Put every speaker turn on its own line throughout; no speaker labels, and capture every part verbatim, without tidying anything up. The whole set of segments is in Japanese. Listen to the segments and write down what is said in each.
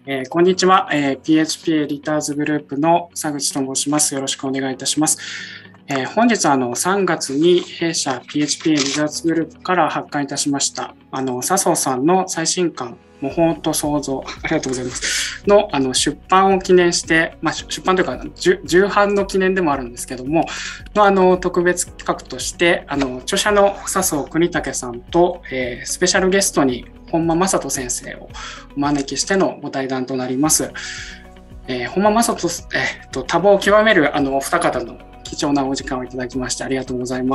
えーこんにちは、えー ピーエイチピー エディターズグループの佐口と申します。よろしくお願いいたします。えー本日あのさんがつに弊社 ピーエイチピー エディターズグループから発刊いたしましたあの笹生さんの最新刊模倣と創造ありがとうございますのあの出版を記念して、まあ、出版というか重版の記念でもあるんですけどものあの特別企画としてあの著者の笹生邦武さんと、えースペシャルゲストに本間正人先生をお招きしてのご対談となります。えー、本間正人、えー、と多忙を極めるあのお二方の貴重なお時間をいただきましてありがとうございます。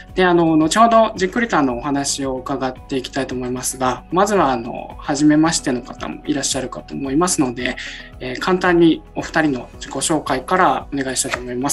で、あの後ほどじっくりとあのお話を伺っていきたいと思いますが、まずはあの初めましての方もいらっしゃるかと思いますので、えー、簡単にお二人の自己紹介からお願いしたいと思います。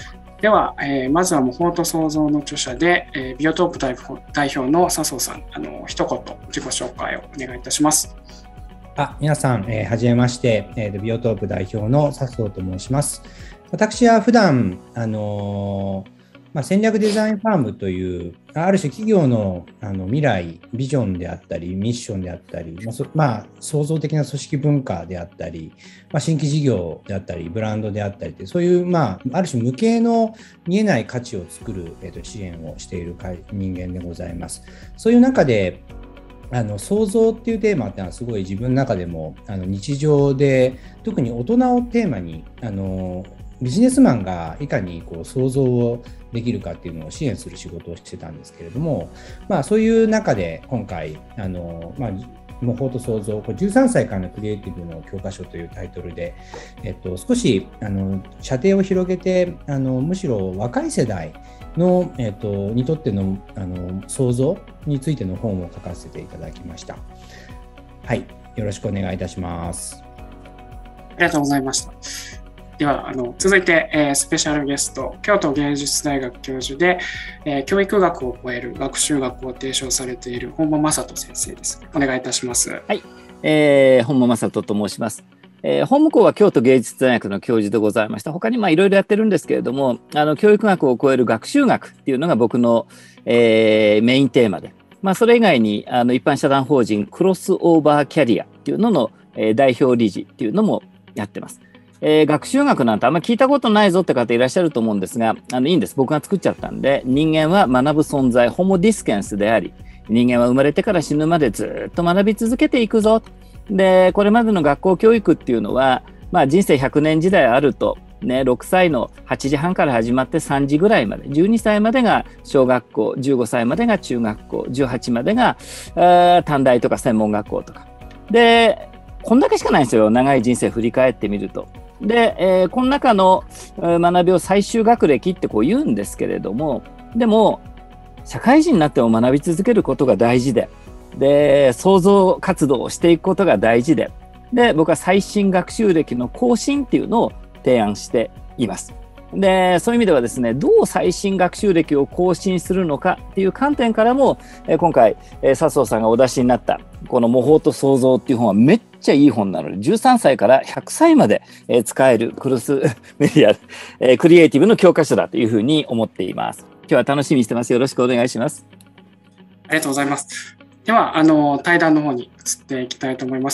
では、えー、まずは模倣と創造の著者で、えー、ビオトープ代表代表の笹生さん、あの一言自己紹介をお願いいたします。
あ、皆さん、えー、はじめまして、えー、ビオトープ代表の笹生と申します。私は普段、あのーまあ、戦略デザインファームという、ある種企業の、あの未来、ビジョンであったり、ミッションであったり、まあそまあ、創造的な組織文化であったり、まあ、新規事業であったり、ブランドであったりで、そういう、まあ、ある種無形の見えない価値を作る、えー、と支援をしている人間でございます。そういう中で、あの創造っていうテーマってのはすごい自分の中でもあの日常で特に大人をテーマにあのビジネスマンがいかにこう創造をできるかっていうのを支援する仕事をしてたんですけれども、まあ、そういう中で今回あの、まあ、模倣と創造これじゅうさんさいからのクリエイティブの教科書というタイトルで、えっと、少しあの射程を広げてあのむしろ若い世代の、えっと、にとっての、あの創造についての本を書かせていただきました。はい、よろしくお願いいたします。
ありがとうございました。ではあの続いて、えー、スペシャルゲスト京都芸術大学教授で、えー、教育学を超える学習学を提唱されている本間正人先生です。お願いいたします。
はい、えー、本間正人と申します。えー、本務校は京都芸術大学の教授でございました。他にまあいろいろやってるんですけれども、あの教育学を超える学習学っていうのが僕の、えー、メインテーマで、まあ、それ以外にあの一般社団法人クロスオーバーキャリアっていうのの、えー、代表理事っていうのもやってます。えー、学習学なんてあんまり聞いたことないぞって方いらっしゃると思うんですが、あのいいんです。僕が作っちゃったんで、人間は学ぶ存在、ホモディスケンスであり、人間は生まれてから死ぬまでずっと学び続けていくぞ。で、これまでの学校教育っていうのは、まあ、人生ひゃくねん時代あると、ね、ろくさいのはちじはんから始まってさんじぐらいまで、じゅうにさいまでが小学校、じゅうごさいまでが中学校、じゅうはちまでが短大とか専門学校とか。で、こんだけしかないんですよ、長い人生振り返ってみると。で、えー、この中の学びを最終学歴ってこう言うんですけれども、でも、社会人になっても学び続けることが大事で、で、創造活動をしていくことが大事で、で、僕は最新学習歴の更新っていうのを提案しています。で、そういう意味ではですね、どう最新学習歴を更新するのかっていう観点からも、え今回、え笹生さんがお出しになった、この模倣と創造っていう本はめっちゃいい本なので、じゅうさんさいからひゃくさいまで使えるクロスメディア、えクリエイティブの教科書だというふうに思っています。今日は楽しみにしてます。よろしくお願いします。
ありがとうございます。では、あの対談の方に移っていきたいと思います。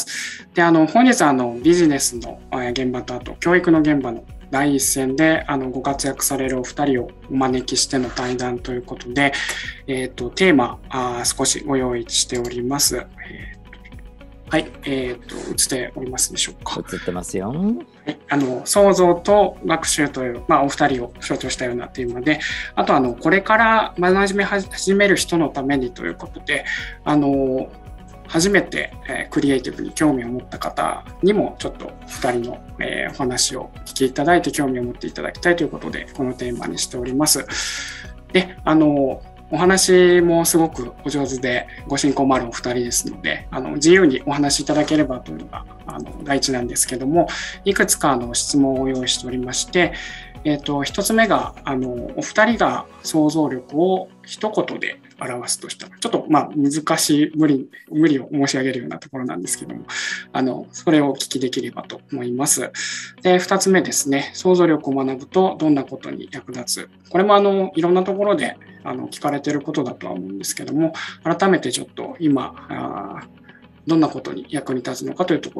で、あの本日はあのビジネスの現場とあと教育の現場の第一線であのご活躍されるお二人をお招きしての対談ということで、えーと、テーマあ少しご用意しております。えーはい、えーと、映っておりますでしょうか。
映ってますよ。
はい、あの創造と学習という、まあ、お二人を象徴したようなテーマで、あとあのこれから学び始める人のためにということで、あの初めて、えー、クリエイティブに興味を持った方にもちょっとふたりの、えー、お話をお聞きいただいて興味を持っていただきたいということでこのテーマにしております。で、あのお話もすごくお上手でご親交もあるお二人ですので、あの自由にお話しいただければというのがあの第一なんですけども、いくつかの質問を用意しておりまして、えーと、一つ目があのお二人が想像力を一言で表すとしたら、ちょっとまあ難しい無理、無理を申し上げるようなところなんですけども、あのそれをお聞きできればと思います。で、二つ目ですね、想像力を学ぶとどんなことに役立つ。これもあのいろんなところであの聞かれていることだとは思うんですけども、改めてちょっと今あどんなことに役に立つのかというところを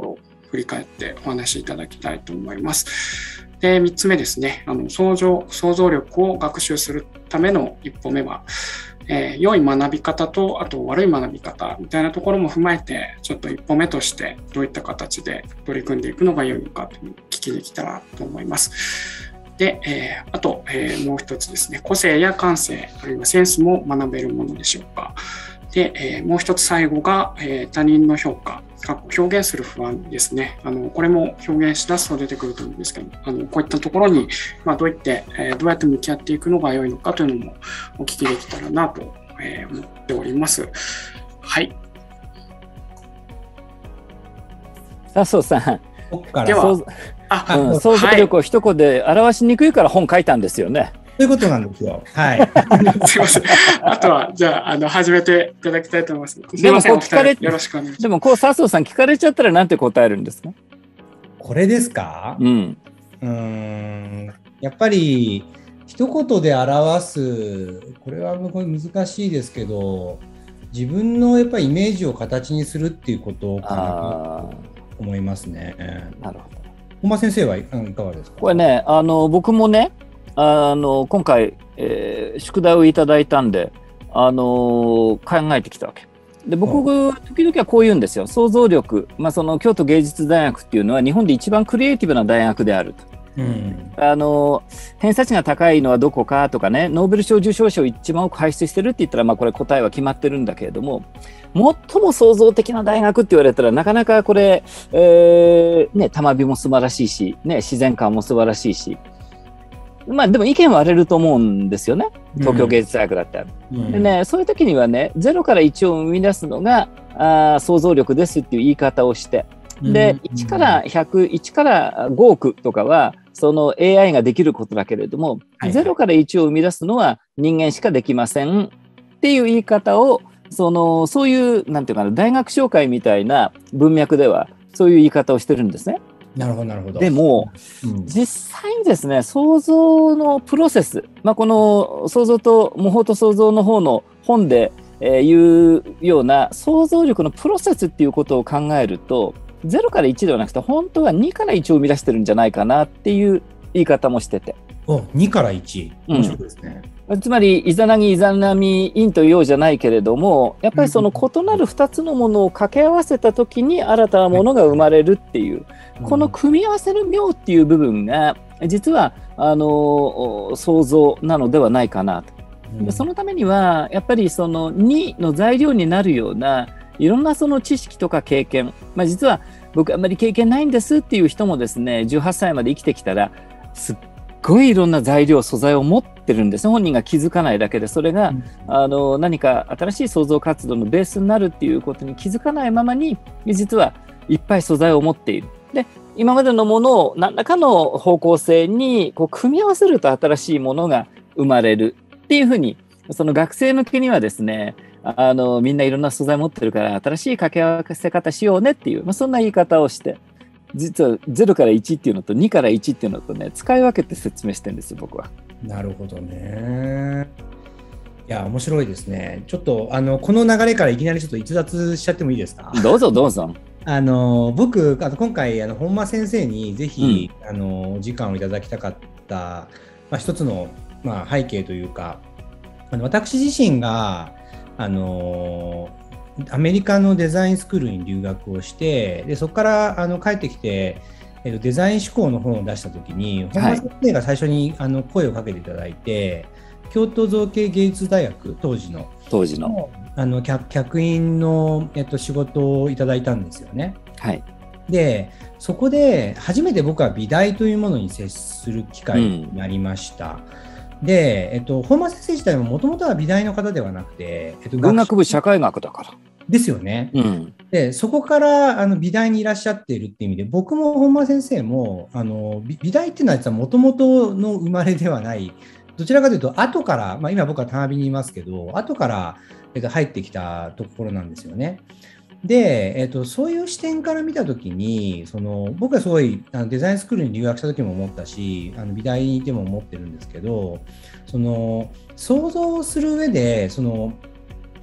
振り返ってお話しいただきたいと思います。で、みっつめですね、あの想像、想像力を学習するための一歩目は、えー、良い学び方と、あと悪い学び方みたいなところも踏まえて、ちょっと一歩目としてどういった形で取り組んでいくのが良いのかというのを聞きできたらと思います。で、えー、あと、えー、もう一つですね、個性や感性、あるいはセンスも学べるものでしょうか。で、えー、もう一つ最後が、えー、他人の評価、表現する不安ですね。あのこれも表現し出すと出てくると思うんですけど、あのこういったところに、まあ、どういって、えー、どうやって向き合っていくのが良いのかというのもお聞きできたらなと、えー、思っております。はい。
笹生さん、
では、
あ、うん、想像力を一言で表しにくいから本書いたんですよね。
そういうことなんですよ。はい。
すいません。あとは、じゃあ、あの、始めていただきたいと思います。
でも、こう聞かれ、
よろしくお願いします。
でも、こう、笹生さん聞かれちゃったらなんて答えるんですか？
これですか？うん。うーん。やっぱり、一言で表す、これは難しいですけど、自分のやっぱりイメージを形にするっていうことかなと思いますね。
なるほど。
本間先生はいかがですか？
これね、あの、僕もね、あの今回、えー、宿題をいただいたんで、あのー、考えてきたわけで、僕時々はこう言うんですよ。想像力、まあ、その京都芸術大学っていうのは日本で一番クリエイティブな大学であると、うん、あの偏差値が高いのはどこかとかね、ノーベル賞受賞者を一番多く輩出してるって言ったら、まあ、これ答えは決まってるんだけれども、最も創造的な大学って言われたらなかなかこれ、えーね、玉美も素晴らしいし、ね、自然観も素晴らしいし、まあでも意見割れると思うんですよね。東京芸術大学だったら、うん、でね、そういう時にはね、ゼロからいちを生み出すのがあ想像力ですっていう言い方をして、で、いちからひゃく、いちからごおくとかはその エーアイ ができることだけれども、はい、ゼロからいちを生み出すのは人間しかできませんっていう言い方を、そのそういうなんていうかな、大学紹介みたいな文脈ではそういう言い方をしてるんですね。
なるほどなるほど。
でも、うん、実際にですね、想像のプロセス、まあ、この想像と模倣と想像の方の本で、えー、言うような想像力のプロセスっていうことを考えると、ゼロからいちではなくて本当はにからいちを生み出してるんじゃないかなっていう言い方もしてて。
お、にからいち、面白いですね。
うん、つまりイザナギイザナミインというようじゃないけれども、やっぱりその異なるふたつのものを掛け合わせた時に新たなものが生まれるっていう、うん、この組み合わせる妙っていう部分が実はあの想像なのではないかなと、うん、そのためにはやっぱりそのにの材料になるようないろんなその知識とか経験、まあ、実は僕あんまり経験ないんですっていう人もですね、じゅうはっさいまで生きてきたらすっごいいろんな材料素材を持ってるんです。本人が気づかないだけで、それが、うん、あの何か新しい創造活動のベースになるっていうことに気づかないままに実はいっぱい素材を持っている。で、今までのものを何らかの方向性にこう組み合わせると新しいものが生まれるっていうふうに、その学生向けにはですね、あのみんないろんな素材持ってるから新しい掛け合わせ方しようねっていう、まあ、そんな言い方をして、実はゼロからいちっていうのとにからいちっていうのとね、使い分けて説明してるんですよ、僕は。
なるほどね。いや、面白いですね。ちょっとあのこの流れからいきなりちょっと逸脱しちゃってもいいですか？
どうぞどうぞ。
あの僕あの今回あの本間先生にぜひ、うん、あのお時間をいただきたかった、まあ、一つの、まあ、背景というか、あの私自身があのアメリカのデザインスクールに留学をして、でそこからあの帰ってきて、えっと、デザイン思考の本を出したときに、本間先生が最初にあの声をかけていただいて、京都造形芸術大学当時の
当時の
あの 客, 客員の、えっと、仕事をいただいたんですよね。
はい。
でそこで初めて僕は美大というものに接する機会になりました。うん、で、えっと、本間先生自体ももともとは美大の方ではなくて、えっと、
文学部社会学だから
ですよね。
うん、
でそこからあの美大にいらっしゃっているっていう意味で、僕も本間先生もあの 美, 美大っていうのは実はもともとの生まれではない、どちらかというと後から、まあ、今僕はたなびにいますけど、後から、えっと、入ってきたところなんですよね。で、えっと、そういう視点から見たときに、その僕はすごいあのデザインスクールに留学した時も思ったし、あの美大にいても思ってるんですけど、その想像する上でその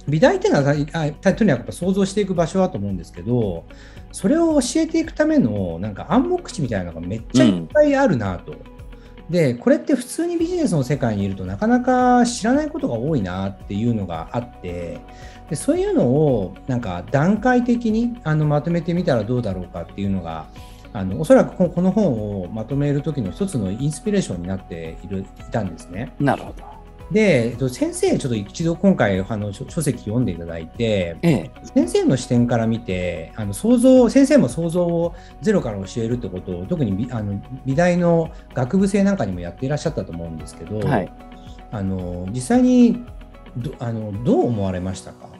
美大っていうのはあとにかく想像していく場所だと思うんですけど、それを教えていくためのなんか暗黙知みたいなのがめっちゃいっぱいあるなと、うん、でこれって普通にビジネスの世界にいるとなかなか知らないことが多いなっていうのがあって、でそういうのをなんか段階的にあのまとめてみたらどうだろうかっていうのが、あのおそらくこの本をまとめる時の一つのインスピレーションになっているいたんですね。
なるほど。
で先生ちょっと一度今回あの書籍読んでいただいて、ええ、先生の視点から見てあの想像先生も想像をゼロから教えるってことを特にあの美大の学部生なんかにもやっていらっしゃったと思うんですけど、はい、あの実際に ど, あのどう思われましたか？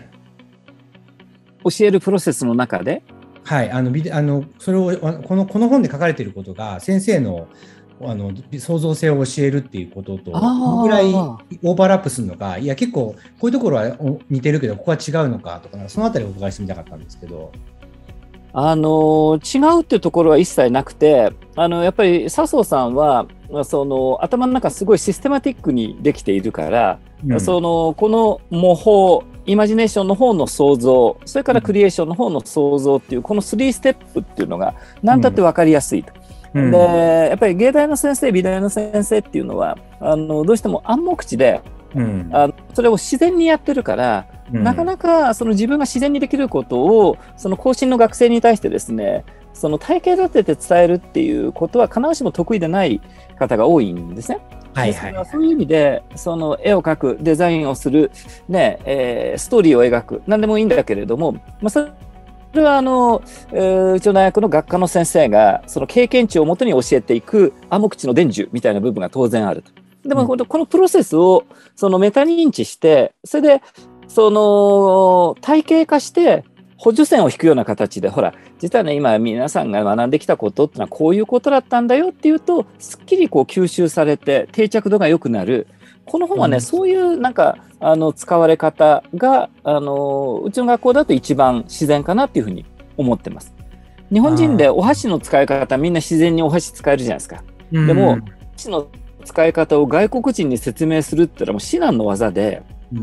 教えるプロセスの中で、
はい、あのあのそれをこのこの本で書かれていることが先生のあの創造性を教えるっていうこととどのぐらいオーバーラップするのか、いや結構こういうところは似てるけどここは違うのかとか、そのあたりをお伺いしてみたかったんですけど。
あの違うっていうところは一切なくて、あのやっぱり笹生さんはその頭の中すごいシステマティックにできているから、うん、そのこの模倣イマジネーションの方の創造、それからクリエーションの方の創造っていうこのスリーステップっていうのが何だって分かりやすいと。うん、でやっぱり芸大の先生美大の先生っていうのはあのどうしても暗黙知で、うん、あのそれを自然にやってるから、うん、なかなかその自分が自然にできることをその後進の学生に対してですね、その体系立てて伝えるっていうことは必ずしも得意でない方が多いんですね。はいはいはい、そういう意味でその絵を描くデザインをする、ねえー、ストーリーを描く何でもいいんだけれども、まあ、それそれはあの、えー、うちの大学の学科の先生がその経験値をもとに教えていく暗黙知の伝授みたいな部分が当然あると。でも、うん、このプロセスをそのメタ認知して、それでその体系化して補助線を引くような形で、ほら実はね今皆さんが学んできたことってのはこういうことだったんだよっていうと、すっきりこう吸収されて定着度が良くなる。この本はね、うん、そういうなんかあの使われ方があのうちの学校だと一番自然かなっていうふうに思ってます。日本人でお箸の使い方みんな自然にお箸使えるじゃないですか。うん、でもお箸の使い方を外国人に説明するってのはもう至難の技で、うん、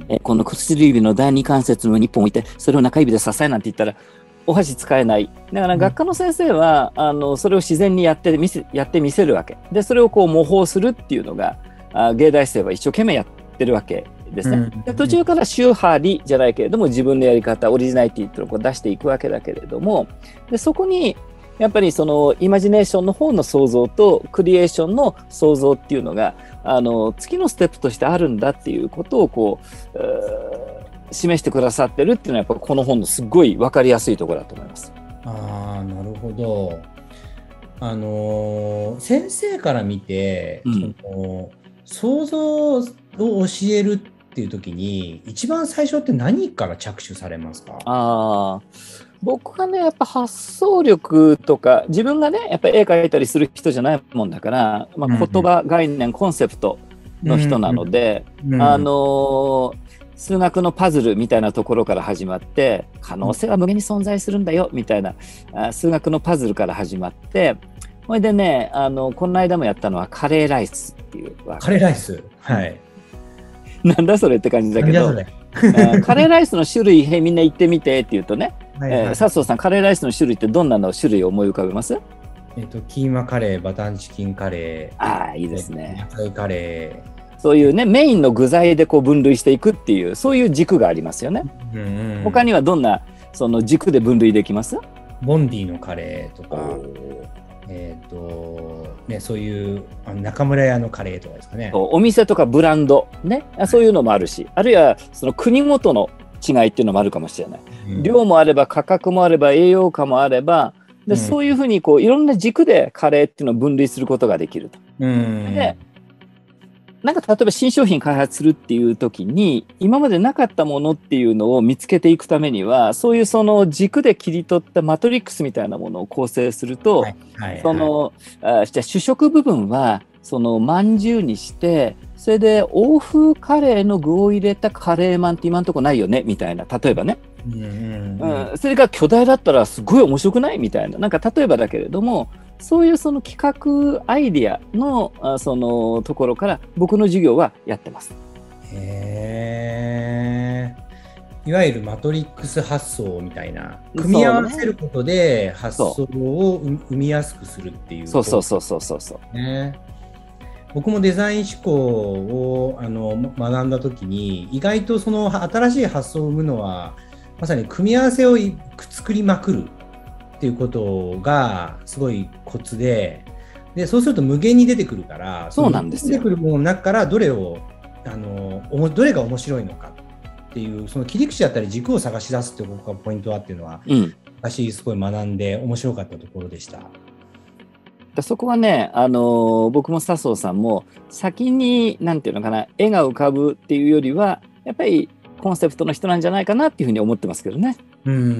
えこの薬指の第二関節のにほん置いてそれを中指で支えなんて言ったらお箸使えない。だから学科の先生は、うん、あのそれを自然にやってみせ、やってみせるわけで、それをこう模倣するっていうのがあ芸大生は一生懸命やってるわけですね。うん、で途中から宗派理じゃないけれども自分のやり方オリジナリティっていうのを出していくわけだけれども、でそこにやっぱりそのイマジネーションの方の創造とクリエーションの創造っていうのがあの次のステップとしてあるんだっていうことをこう、示してくださってるっていうのはやっぱこの本のすごい分かりやすいところだと思います。
ああ、なるほど。あのー、先生から見て、うん、その想像を教えるっていう時に一番最初って何から着手されますか？
あ僕がねやっぱ発想力とか自分がねやっぱり絵描いたりする人じゃないもんだから、まあ、言葉、うん、概念コンセプトの人なので、うん、あのー、数学のパズルみたいなところから始まって可能性は無限に存在するんだよみたいなあ数学のパズルから始まって、それでねあのこの間もやったのはカレーライスっていう
カレーライス、はい、
なんだそれって感じだけどカレーライスの種類へみんな言ってみてって言うとね、はいはい、えー、笹生さんカレーライスの種類ってどんなの種類を思い浮かべます？
えーと、キーマカレー、バタンチキンカレー、
ああいいですね、
野菜カレ
ー、そういうねメインの具材でこう分類していくっていうそういう軸がありますよね。うんうん、他にはどんなその軸で分類できます？
ボンディのカレーとか、えーとね、そういうあの中村屋のカレーとかですかね。
お店とかブランド、ね、そういうのもあるし、あるいはその国ごとの違いっていうのもあるかもしれない、うん、量もあれば価格もあれば栄養価もあればで、うん、そういうふうにこういろんな軸でカレーっていうのを分類することができると。うん、でなんか例えば新商品開発するっていう時に今までなかったものっていうのを見つけていくためにはそういうその軸で切り取ったマトリックスみたいなものを構成すると、はいはいはい、そのあじゃあ主食部分はそのまんじゅうにしてそれで欧風カレーの具を入れたカレーマンって今のところないよねみたいな、例えばね、うんうんうんうん、それが巨大だったらすごい面白くないみたいな、なんか例えばだけれどもそういうその企画アイディアのそのところから僕の授業はやってます。
へいわゆるマトリックス発想みたいな、組み合わせることで発想を生みやすくするっていう。
そうそうそうそうそうそう。ね、
僕もデザイン思考をあの学んだときに、意外とその新しい発想を生むのは、まさに組み合わせを作りまくるっていうことがすごいコツで、でそうすると無限に出てくるから、
そうなんですよ。
出てくるものの中からどれをあのどれが面白いのかっていう、その切り口だったり軸を探し出すっていうことがポイントだっていうのは、うん、私すごい学んで面白かったところでした。
そこはね、あの僕も笹生さんも先になんていうのかな、絵が浮かぶっていうよりはやっぱりコンセプトの人なんじゃないかなっていうふうに思ってますけどね。
うんうん、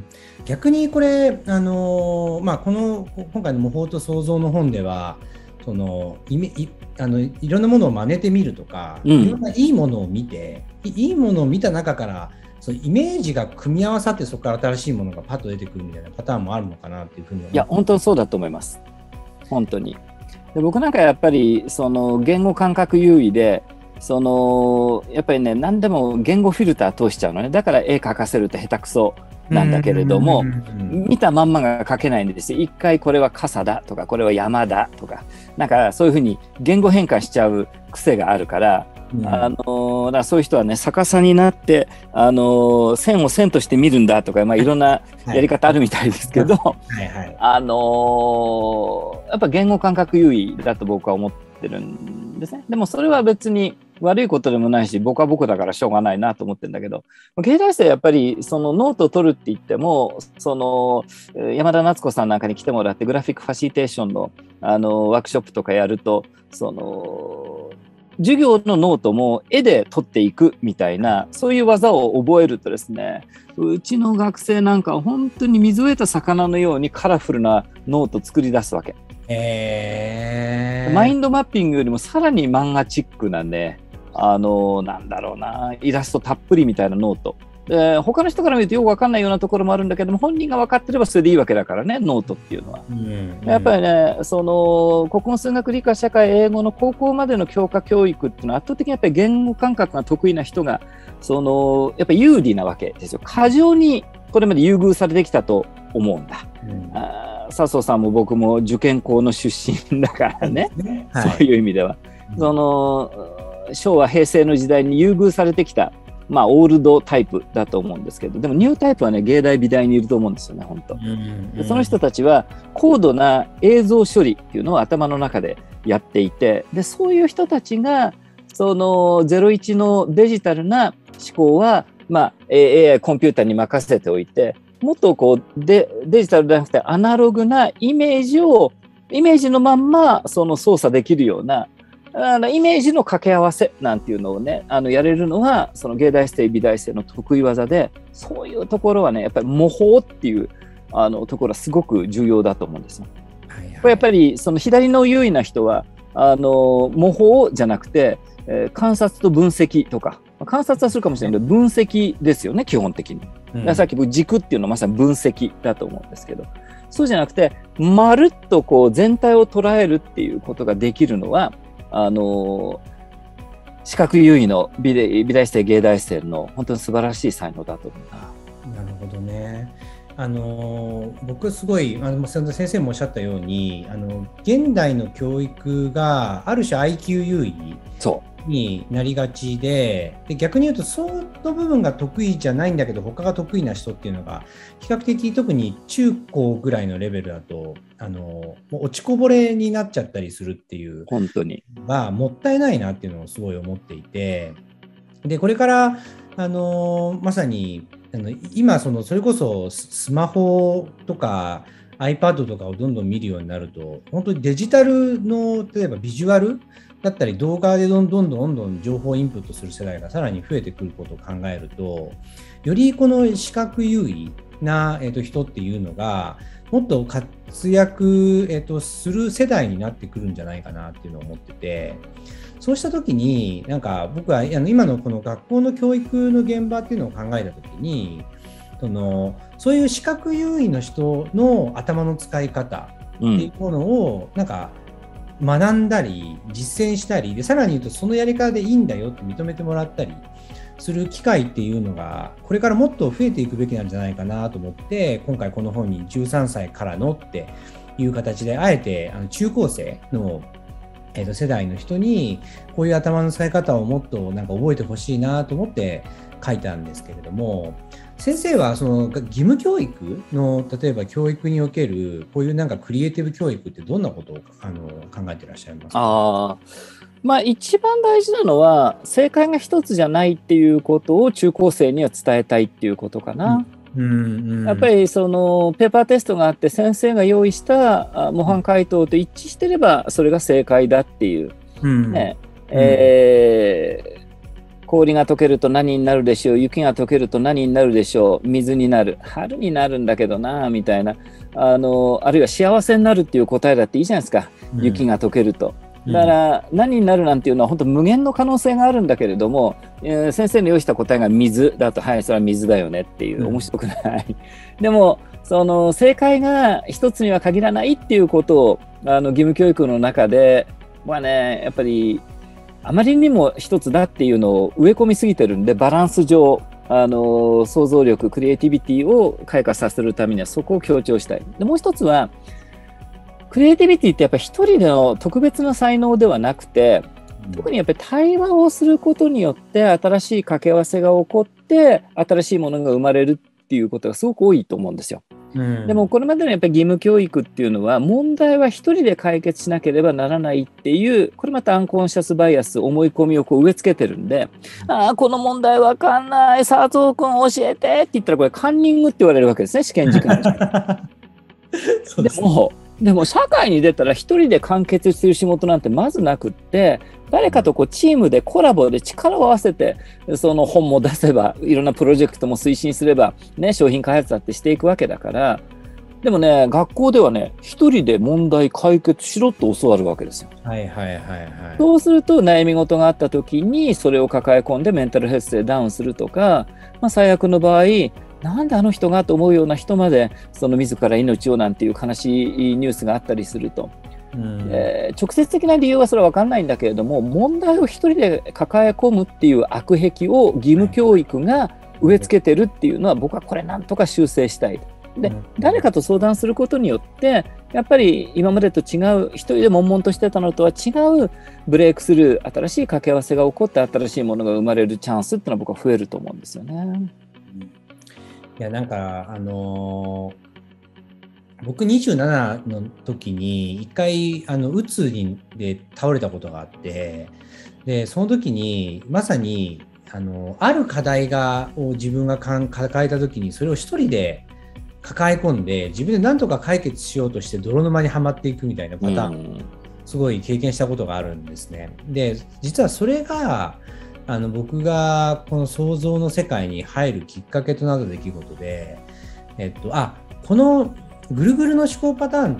逆にこれ、あのまあ、この今回の模倣と創造の本ではその い, い, あのいろんなものを真似てみるとか、うん、いろんないいものを見ていいものを見た中からそのイメージが組み合わさって、そこから新しいものがパッと出てくるみたいなパターンもあるのかなっていうふうに思います。
いや本当にそうだと思います。本当に。で僕なんかやっぱりその言語感覚優位で、そのやっぱりね何でも言語フィルター通しちゃうのね。だから絵描かせると下手くそなんだけれども、見たまんまが描けないんですよ。一回これは傘だとかこれは山だとか、なんかそういうふうに言語変換しちゃう癖があるから、うん、あのだからそういう人はね逆さになってあの線を線として見るんだとか、まあ、いろんなやり方あるみたいですけど、はいはい、あのやっぱ言語感覚優位だと僕は思ってるんですね。でもそれは別に悪いことでもないし、僕は僕だからしょうがないなと思ってるんだけど、芸大生やっぱりそのノートを取るって言っても、その山田夏子さんなんかに来てもらってグラフィックファシリテーションのあのワークショップとかやると、その授業のノートも絵で取っていくみたいな、そういう技を覚えるとですね、うちの学生なんかは本当に水を得た魚のようにカラフルなノートを作り出すわけ。えー、マインドマッピングよりもさらに漫画チックなんで、あのなんだろうな、イラストたっぷりみたいなノートで、他の人から見るとよく分かんないようなところもあるんだけども、本人が分かってればそれでいいわけだからね、ノートっていうのは、うんうん、やっぱりね、その国語数学理科社会英語の高校までの教科教育っていうのは圧倒的にやっぱり言語感覚が得意な人がそのやっぱり有利なわけですよ。過剰にこれまで優遇されてきたと思うんだ、うん、あ笹生さんも僕も受験校の出身だからね、はい、そういう意味では、うん、その昭和平成の時代に優遇されてきた、まあ、オールドタイプだと思うんですけど、でもニュータイプはね、芸大美大にいると思うんですよね、本当、うんうん、でその人たちは高度な映像処理っていうのを頭の中でやっていて、でそういう人たちがそのゼロイチのデジタルな思考は、まあ、エーアイ コンピューターに任せておいて、もっとこうデ、デジタルじゃなくてアナログなイメージをイメージのまんまその操作できるようなあのイメージの掛け合わせなんていうのをね、あのやれるのはその芸大生美大生の得意技で、そういうところはねやっぱり模倣っていうあのところはすごく重要だと思うんですよ。はいはい、これやっぱりその左の優位な人はあの模倣じゃなくて、えー、観察と分析とか、観察はするかもしれないけど分析ですよね、基本的に。だからさっき軸っていうのはまさに分析だと思うんですけど、そうじゃなくてまるっとこう全体を捉えるっていうことができるのはあの視覚優位の美大、美大生芸大生の本当に素晴らしい才能だと思う
な。なるほどね。あの僕すごいあの先生もおっしゃったように、あの現代の教育がある種 アイキュー 優位になりがち で, で逆に言うとその部分が得意じゃないんだけど他が得意な人っていうのが比較的、特に中高ぐらいのレベルだとあのもう落ちこぼれになっちゃったりするっていう
本当に
がもったいないなっていうのをすごい思っていて、でこれからあのまさにあの今そのそれこそスマホとか iPad とかをどんどん見るようになると、本当にデジタルの例えばビジュアルだったり動画でどんどんどんどん情報をインプットする世代がさらに増えてくることを考えると、よりこの視覚優位な、えー、と人っていうのがもっと活躍、えー、とする世代になってくるんじゃないかなっていうのを思ってて、そうしたときになんか僕はあの今のこの学校の教育の現場っていうのを考えたときに、そのそういう視覚優位の人の頭の使い方っていうものをなんか学んだり実践したりで、さらに言うとそのやり方でいいんだよって認めてもらったりする機会っていうのがこれからもっと増えていくべきなんじゃないかなと思って、今回この本にじゅうさんさいからのっていう形であえてあの中高生の、えーと世代の人にこういう頭の使い方をもっとなんか覚えてほしいなと思って書いたんですけれども、先生はその義務教育の例えば教育におけるこういうなんかクリエイティブ教育ってどんなことをあの考えていらっしゃいますか？
あまあ、一番大事なのは正解が一つじゃないっていうことを中高生には伝えたいっていうことかな。
うんうんうん、
やっぱりそのペーパーテストがあって先生が用意した模範解答と一致してればそれが正解だっていう、
うん
ねえー、氷が溶けると何になるでしょう、雪が溶けると何になるでしょう、水になる、春になるんだけどなみたいな、あのあるいは幸せになるっていう答えだっていいじゃないですか、雪が溶けると。だから何になるなんていうのは本当無限の可能性があるんだけれども、えー、先生の用意した答えが水だと、はいそれは水だよねっていう、面白くない、うん、でもその正解が一つには限らないっていうことをあの義務教育の中ではね、やっぱりあまりにも一つだっていうのを植え込みすぎてるんで、バランス上あの想像力クリエイティビティを開花させるためにはそこを強調したい。でもう一つはクリエイティビティってやっぱり一人の特別な才能ではなくて、特にやっぱり対話をすることによって新しい掛け合わせが起こって新しいものが生まれるっていうことがすごく多いと思うんですよ。うん、でもこれまでのやっぱり義務教育っていうのは問題は一人で解決しなければならないっていう、これまたアンコンシャスバイアス、思い込みをこう植え付けてるんで、ああこの問題わかんない、佐藤君教えてって言ったらこれカンニングって言われるわけですね、試験時間でもでも社会に出たら一人で完結してる仕事なんてまずなくって、誰かとこうチームでコラボで力を合わせてその本も出せば、いろんなプロジェクトも推進すれば、ね、商品開発だってしていくわけだから。でもね、学校ではね一人で問題解決しろと教わるわけですよ。
はいはいはいはい。
そうすると悩み事があった時にそれを抱え込んでメンタルヘルスでダウンするとか、まあ、最悪の場合なんであの人がと思うような人までその自ら命をなんていう悲しいニュースがあったりすると、うんえー、直接的な理由はそれは分かんないんだけれども、問題を一人で抱え込むっていう悪癖を義務教育が植え付けてるっていうのは、僕はこれなんとか修正したい。で、誰かと相談することによってやっぱり今までと違う、一人で悶々としてたのとは違うブレイクスルー、新しい掛け合わせが起こって新しいものが生まれるチャンスっていうのは僕は増えると思うんですよね。
いやなんかあのー、僕にじゅうななの時に一回あのうつにで倒れたことがあって、でその時にまさにあのある課題がを自分がかん抱えた時にそれを一人で抱え込んで自分で何とか解決しようとして泥沼にはまっていくみたいなパターン、すごい経験したことがあるんですね。で実はそれがあの僕がこの想像の世界に入るきっかけとなった出来事で、えっと、あこのぐるぐるの思考パターンって、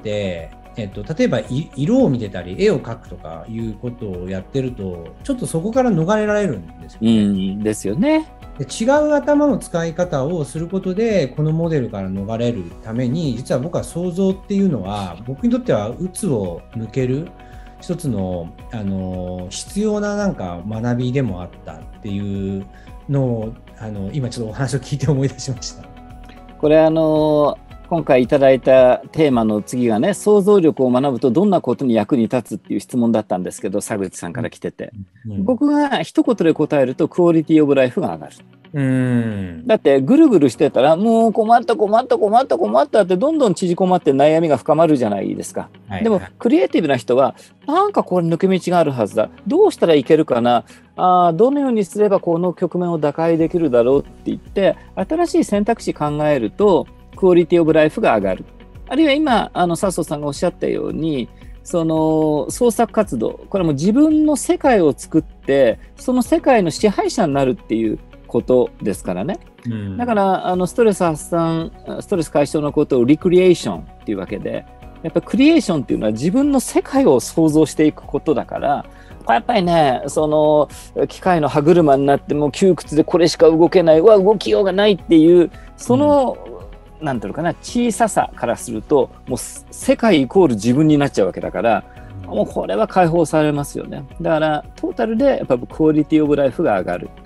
えっと、例えば色を見てたり絵を描くとかいうことをやってるとちょっとそこから逃れられるんですよね。
うんですよね。
で違う頭の使い方をすることでこのモデルから逃れるために、実は僕は想像っていうのは僕にとっては鬱を抜ける一つの、あの必要ななんか学びでもあったっていうのをあの今ちょっとお話を聞いて思い出しました。
これあの今回いただいたテーマの次がね、想像力を学ぶとどんなことに役に立つっていう質問だったんですけど、佐口さんから来てて、うんうん、僕が一言で答えるとクオリティオブライフが上がる。うーんだってぐるぐるしてたらもう困った困った困った困ったってどんどん縮こまって悩みが深まるじゃないですか、はいはい、でもクリエイティブな人はなんかこれ抜け道があるはずだ、どうしたらいけるかな、あどのようにすればこの局面を打開できるだろうって言って新しい選択肢考えるとクオリティオブライフが上がる。あるいは今あの笹生さんがおっしゃったようにその創作活動、これも自分の世界を作ってその世界の支配者になるっていうことですからね、うん、だからあのストレス発散ストレス解消のことをリクリエーションっていうわけで、やっぱりクリエーションっていうのは自分の世界を創造していくことだから、これやっぱりねその機械の歯車になってもう窮屈でこれしか動けない、うわ動きようがないっていうその、うん、なんていうのかな小ささからするともう世界イコール自分になっちゃうわけだから、もうこれは解放されますよね。だからトータルでやっぱりクオリティオブライフが上がる。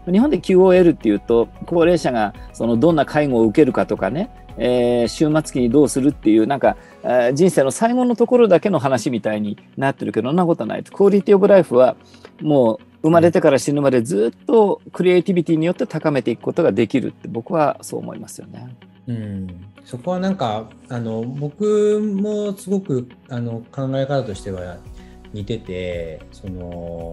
日本で キューオーエル っていうと高齢者がそのどんな介護を受けるかとかね、えー、終末期にどうするっていうなんか、えー、人生の最後のところだけの話みたいになってるけど、そんなことないと。クオリティオブライフはもう生まれてから死ぬまでずっとクリエイティビティによって高めていくことができるって僕はそう思いますよね。
うん、そこはなんかあの僕もすごくあの考え方としては似てて、その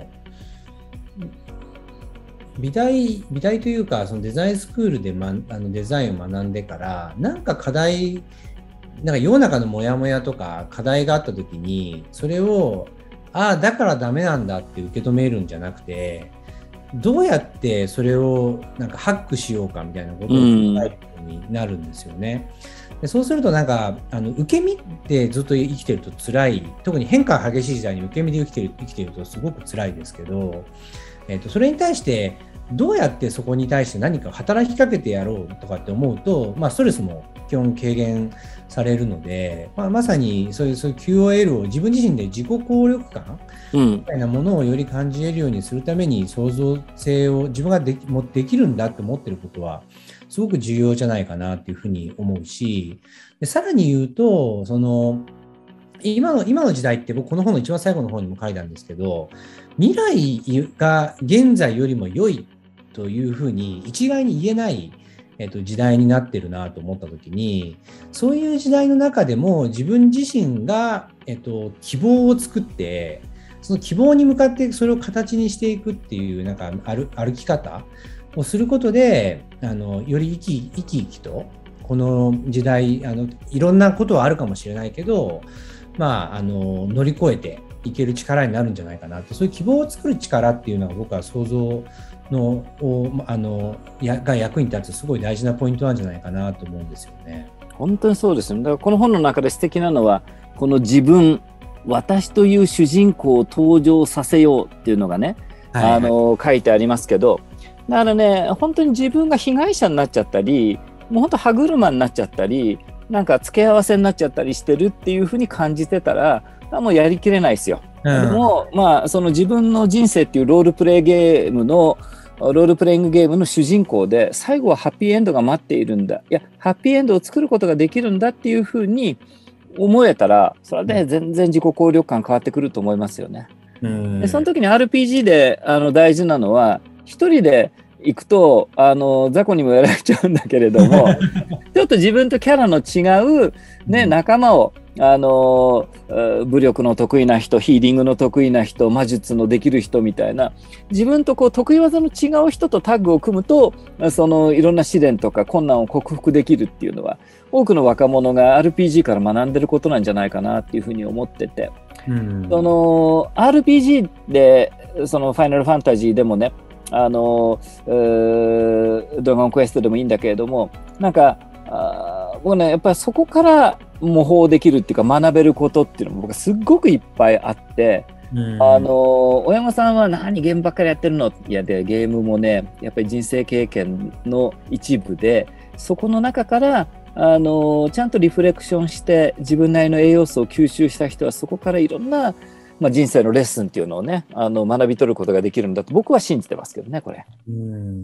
美大美大というかそのデザインスクールで、ま、あのデザインを学んでからなんか課題なんか世の中のモヤモヤとか課題があった時にそれをああだからダメなんだって受け止めるんじゃなくて、どうやってそれをなんかハックしようかみたいなことを考えるようになるんですよね。でそうするとなんかあの受け身でずっと生きてると辛い、特に変化が激しい時代に受け身で生きてる、生きてるとすごく辛いですけど、えーと、それに対してどうやってそこに対して何か働きかけてやろうとかって思うと、まあ、ストレスも基本軽減されるので、まあ、まさにそういう、そういう キューオーエル を自分自身で自己効力感みたいなものをより感じれるようにするために創造性を自分ができ、もできるんだって思ってることはすごく重要じゃないかなっていうふうに思うし、でさらに言うとその今の、今の時代って僕この本の一番最後の方にも書いたんですけど、未来が現在よりも良いというふうに一概に言えない、えっと、時代になってるなと思ったときに、そういう時代の中でも自分自身が、えっと、希望を作ってその希望に向かってそれを形にしていくっていうなんか歩、歩き方をすることで、あのより生き生き生きとこの時代あのいろんなことはあるかもしれないけど、まあ、あの乗り越えていける力になるんじゃないかなって、そういう希望を作る力っていうのが僕は想像のをあのやが役に立つすごい大事なポイントなんじゃないかなと思うんですよね。
本当にそうですね。だからこの本の中で素敵なのはこの自分、私という主人公を登場させようっていうのがね、はいはい、あの書いてありますけど、だからね本当に自分が被害者になっちゃったり、もう本当歯車になっちゃったり、なんか付け合わせになっちゃったりしてるっていうふうに感じてたらもうやりきれないですよ。うん、でもまあその自分の人生っていうロールプレイゲームのロールプレイングゲームの主人公で最後はハッピーエンドが待っているんだ、いやハッピーエンドを作ることができるんだっていうふうに思えたら、それで全然自己効力感変わってくると思いますよね。うん、でその時に アールピージー であの大事なのは一人で行くとあの雑魚にもやられちゃうんだけれどもちょっと自分とキャラの違う、ね、仲間をあの武力の得意な人、ヒーリングの得意な人、魔術のできる人みたいな自分とこう得意技の違う人とタッグを組むと、そのいろんな試練とか困難を克服できるっていうのは多くの若者が アールピージー から学んでることなんじゃないかなっていうふうに思ってて、うん、その アールピージー でそのファイナルファンタジーでもね、あのドラゴンクエストでもいいんだけれども、なんかあ僕ねやっぱりそこから模倣できるっていうか学べることっていうのも僕はすっごくいっぱいあって、うん、あの小山さんは何ゲームばっかりやってるの、いやでゲームもねやっぱり人生経験の一部で、そこの中からあのちゃんとリフレクションして自分なりの栄養素を吸収した人はそこからいろんなまあ、人生のレッスンっていうのをねあの学び取ることができるんだと僕は信じてますけどね、これ。
うん、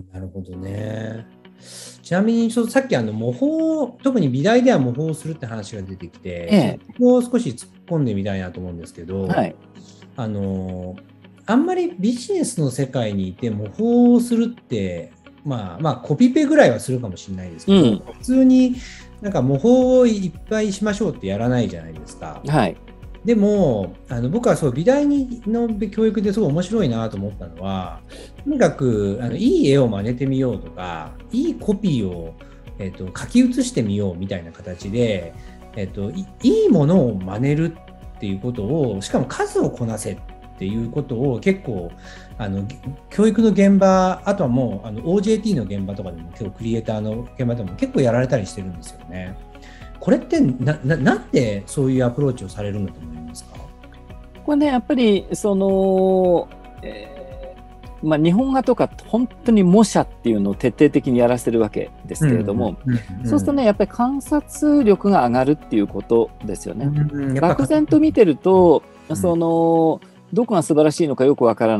なるほどね。ちなみにちょっとさっきあの模倣、特に美大では模倣するって話が出てきて、ええ、そこを少し突っ込んでみたいなと思うんですけど、はい、あのあんまりビジネスの世界にいて模倣をするってまあまあコピペぐらいはするかもしれないですけど、うん、普通になんか模倣をいっぱいしましょうってやらないじゃないですか。はい。でもあの僕はそう美大の教育ですごい面白いなと思ったのは、とにかくあのいい絵を真似てみようとかいいコピーを、えー、と書き写してみようみたいな形で、えー、と い, いいものを真似るっていうことを、しかも数をこなせっていうことを結構あの教育の現場、あとはもうあの オージェーティー の現場とかでも結構クリエイターの現場でも結構やられたりしてるんですよね。これってな、な、なんでそういうアプローチをされるんだと思いますか？
これねやっぱりその、えーまあ、日本画とか本当に模写っていうのを徹底的にやらせるわけですけれども、うんうんうんうん、そうするとねやっぱり観察力が上がるっていうことですよね。うんうん、漠然と見てると、うん、そのどこが素晴らしいのかよくわからない。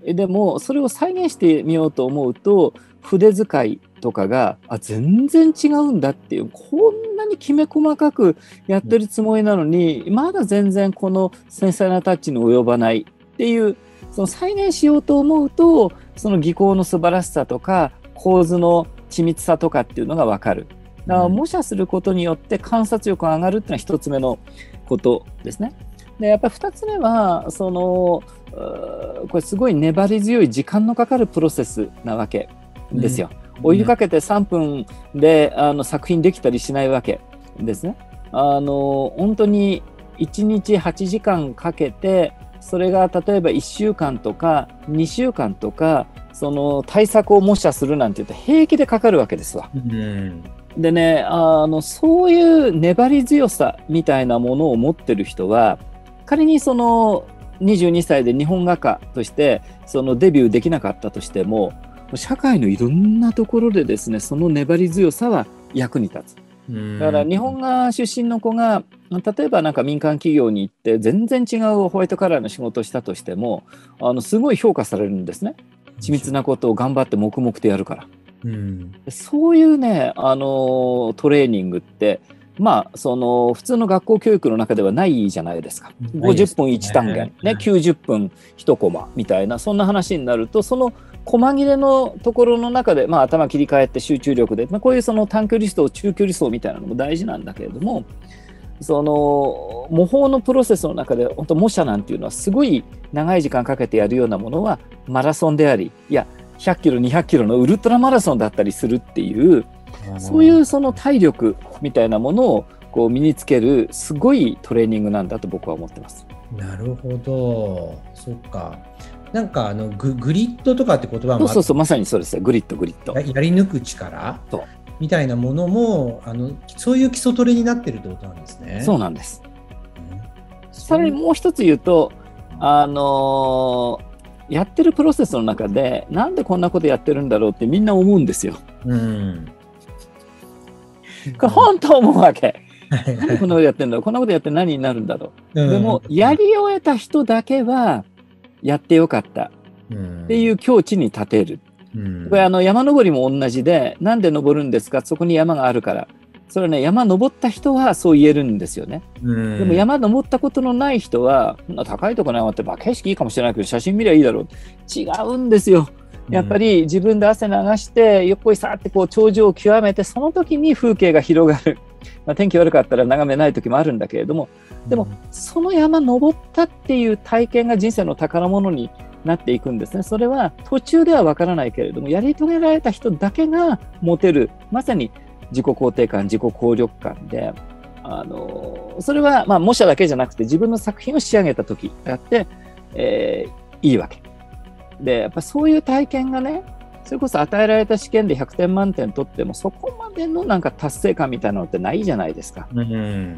でもそれを再現してみようと思うと筆使いとかがあ全然違うんだっていう、こんなにきめ細かくやってるつもりなのに、まだ全然この繊細なタッチに及ばないっていう、その再現しようと思うとその技巧の素晴らしさとか構図の緻密さとかっていうのが分かる。だから模写することによって観察力が上がるっていうのは一つ目のことですね。でやっぱり二つ目はそのこれすごい粘り強い時間のかかるプロセスなわけですよ。うん、お湯かけてさんぷんであの作品できたりしないわけですね。あの本当にいちにちはちじかんかけてそれが例えばいっしゅうかんとかにしゅうかんとかその対策を模写するなんて言うと平気でかかるわけですわ。うんでね、あのそういう粘り強さみたいなものを持ってる人は仮にそのにじゅうにさいで日本画家としてそのデビューできなかったとしても社会のいろんなところでですねその粘り強さは役に立つ。だから日本画出身の子が例えばなんか民間企業に行って全然違うホワイトカラーの仕事をしたとしてもあのすごい評価されるんですね。緻密なことを頑張って黙々とやるから。うん、そういうね、あのトレーニングってまあその普通の学校教育の中ではないじゃないですか。ごじゅっぷんいち単元、ね、きゅうじゅっぷんいちコマみたいなそんな話になるとその細切れのところの中で、まあ、頭切り替えて集中力で、まあ、こういうその短距離走中距離走みたいなのも大事なんだけれどもその模倣のプロセスの中で本当模写なんていうのはすごい長い時間かけてやるようなものはマラソンでありいやひゃっキロにひゃっキロのウルトラマラソンだったりするっていうそういうその体力みたいなものをこう身につけるすごいトレーニングなんだと僕は思ってます。
なるほど、そっか。なんかあの グ, グリッドとかって言葉もあって、
そうそうそうまさにそうですよ。グリッドグリッド
や, やり抜く力みたいなものもあのそういう基礎トレになってるってことなんですね。
そうなんです、うん、さらにもう一つ言うとあのーやってるプロセスの中でなんでこんなことやってるんだろうってみんな思うんですよ。うん、これ本当思うわけ。なんでこんなことやってるんだろうこんなことやって何になるんだろう、うん、でもやり終えた人だけはやってよかったっていう境地に立てる、うん、これあの山登りも同じでなんで登るんですかそこに山があるからそれはね山登った人はそう言えるんですよね、うん、でも山登ったことのない人は高いところに上がってば景色いいかもしれないけど写真見りゃいいだろう違うんですよ。やっぱり自分で汗流してよっこいさーってこう頂上を極めてその時に風景が広がる、まあ、天気悪かったら眺めない時もあるんだけれどもでもその山登ったっていう体験が人生の宝物になっていくんですね。それは途中ではわからないけれどもやり遂げられた人だけが持てるまさに自己肯定感自己効力感であのそれはまあ模写だけじゃなくて自分の作品を仕上げた時だって、えー、いいわけでやっぱそういう体験がねそれこそ与えられた試験でひゃくてん満点取ってもそこまでのなんか達成感みたいなのってないじゃないですか、うん、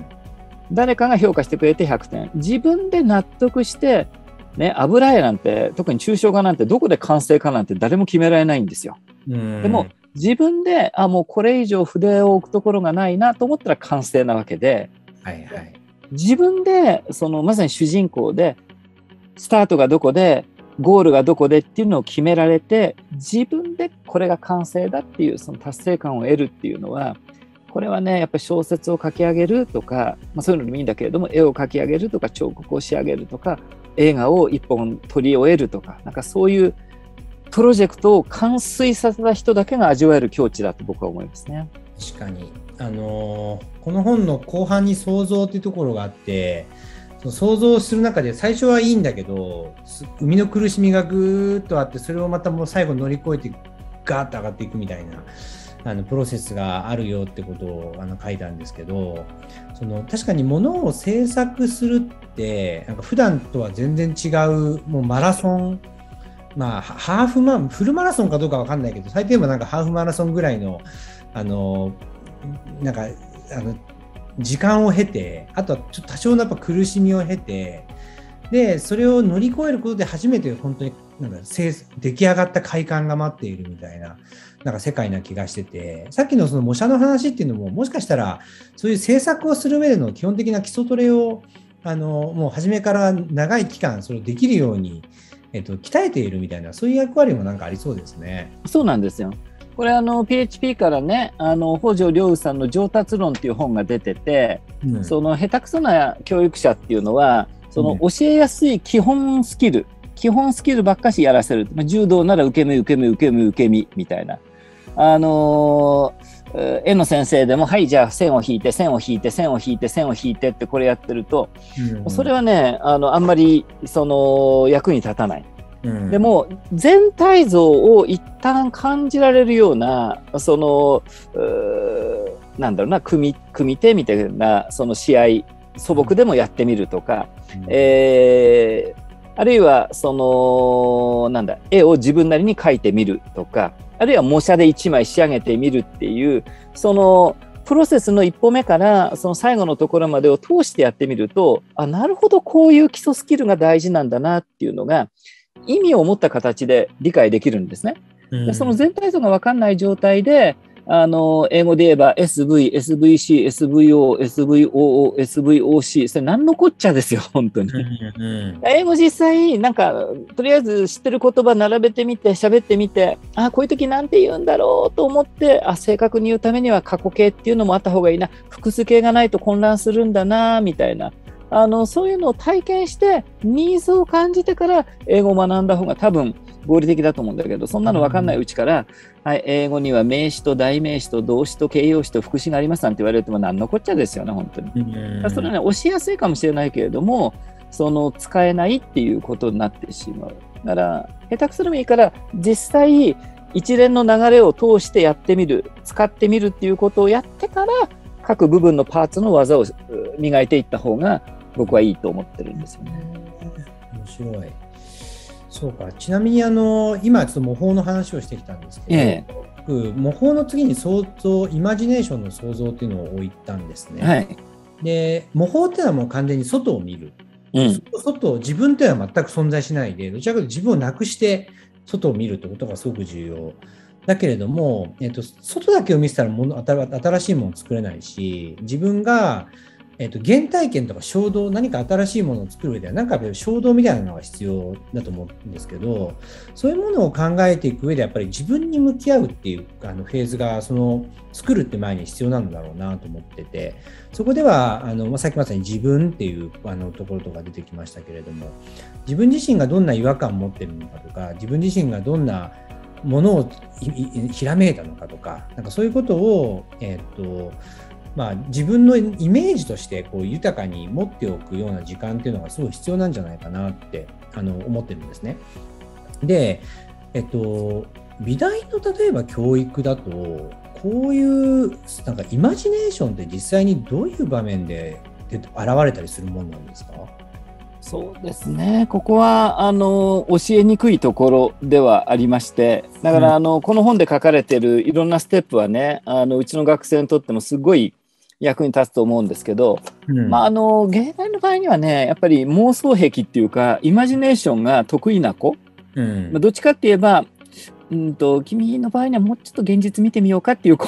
誰かが評価してくれてひゃくてん自分で納得してね油絵なんて特に抽象画なんてどこで完成かなんて誰も決められないんですよ、うん、でも自分であもうこれ以上筆を置くところがないなと思ったら完成なわけで、はいはい、自分でそのまさに主人公でスタートがどこでゴールがどこでっていうのを決められて自分でこれが完成だっていうその達成感を得るっていうのはこれはねやっぱり小説を書き上げるとか、まあ、そういうのでもいいんだけれども絵を描き上げるとか彫刻を仕上げるとか映画を一本撮り終えるとかなんかそういうプロジェクトを完遂させた人だけが味わえる境地だと僕は思いますね。
確かに、あのー、この本の後半に想像っていうところがあってその想像する中で最初はいいんだけど生みの苦しみがぐーっとあってそれをまたもう最後乗り越えてガーッと上がっていくみたいなあのプロセスがあるよってことをあの書いたんですけどその確かに物を制作するってなんか普段とは全然違うもうマラソンまあ、ハーフマフルマラソンかどうかわかんないけど最低でもなんかハーフマラソンぐらいのあのなんかあの時間を経てあとはちょっと多少のやっぱ苦しみを経てでそれを乗り越えることで初めて本当になんか出来上がった快感が待っているみたいななんか世界な気がしててさっきのその模写の話っていうのももしかしたらそういう制作をする上での基本的な基礎トレをあのもう初めから長い期間それをできるようにえっと、鍛えているみたいな、そういう役割もなんかありそうですね。
そうなんですよ。これあの ピーエイチピー からね、あの北条良雨さんの上達論っていう本が出てて、うん、その下手くそな教育者っていうのはその教えやすい基本スキル、うん、基本スキルばっかしやらせる、まあ、柔道なら受け身受け身受け身受け身みたいな、あのー、絵の先生でもはいじゃあ線を引いて線を引いて線を引いて線を引いてってこれやってると、うん、それはね あのあんまりその役に立たない。うん、でも全体像を一旦感じられるようなそのなんだろうな組み、組み手みたいなその試合素朴でもやってみるとか、うんえー、あるいはそのなんだ絵を自分なりに描いてみるとか、あるいは模写で一枚仕上げてみるっていうそのプロセスの一歩目からその最後のところまでを通してやってみると、あ、なるほどこういう基礎スキルが大事なんだなっていうのが意味を持った形で理解できるんですね。でその全体像が分かんない状態で、あの英語で言えば エスブイ、エスブイシー、エスブイオー、エスブイオーオー、エスブイオーシー、それ何のこっちゃですよ本当に。英語実際なんかとりあえず知ってる言葉並べてみて喋ってみて、あこういう時なんて言うんだろうと思って、あ正確に言うためには過去形っていうのもあった方がいいな、複数形がないと混乱するんだなみたいな。あのそういうのを体験してニーズを感じてから英語を学んだ方が多分合理的だと思うんだけど、そんなの分かんないうちから、うんはい、英語には名詞と代名詞と動詞と形容詞と副詞がありますなんて言われても何のこっちゃですよね本当に。うん、それはね教えやすいかもしれないけれども、その使えないっていうことになってしまう。だから下手くそでもいいから実際一連の流れを通してやってみる、使ってみるっていうことをやってから各部分のパーツの技を磨いていった方が僕はいいと思ってるんですよね。
面白い。そうか。ちなみにあの今ちょっと模倣の話をしてきたんですけど、ええ、僕模倣の次に想像、イマジネーションの想像っていうのを置いたんですね。はい、で模倣っていうのはもう完全に外を見る。うん、外、自分っていうのは全く存在しないで、どちらかというと自分をなくして外を見るってことがすごく重要。だけれども、えっと、外だけを見せたらもの新しいものを作れないし、自分がえっと、原体験とか衝動、何か新しいものを作る上では、なんか衝動みたいなのが必要だと思うんですけど、そういうものを考えていく上で、やっぱり自分に向き合うっていうあのフェーズが、その作るって前に必要なんだろうなと思ってて、そこでは、あのまあ、さっきまさに自分っていうあのところとか出てきましたけれども、自分自身がどんな違和感を持っているのかとか、自分自身がどんなものをひらめいたのかとか、なんかそういうことを、えっと、まあ、自分のイメージとしてこう豊かに持っておくような時間っていうのがすごい必要なんじゃないかなってあの思ってるんですね。で、えっと、美大の例えば教育だとこういうなんかイマジネーションって実際にどういう場面で現れたりするものなんですか？
そうですね、ここはあの教えにくいところではありまして、だから、うん、あのこの本で書かれているいろんなステップはね、あのうちの学生にとってもすごい役に立つと思うんですけど、うんまあ、あの芸大の場合にはねやっぱり妄想癖っていうかイマジネーションが得意な子、うんまあ、どっちかって言えばうんと君の場合にはもうちょっと現実見てみようかっていう子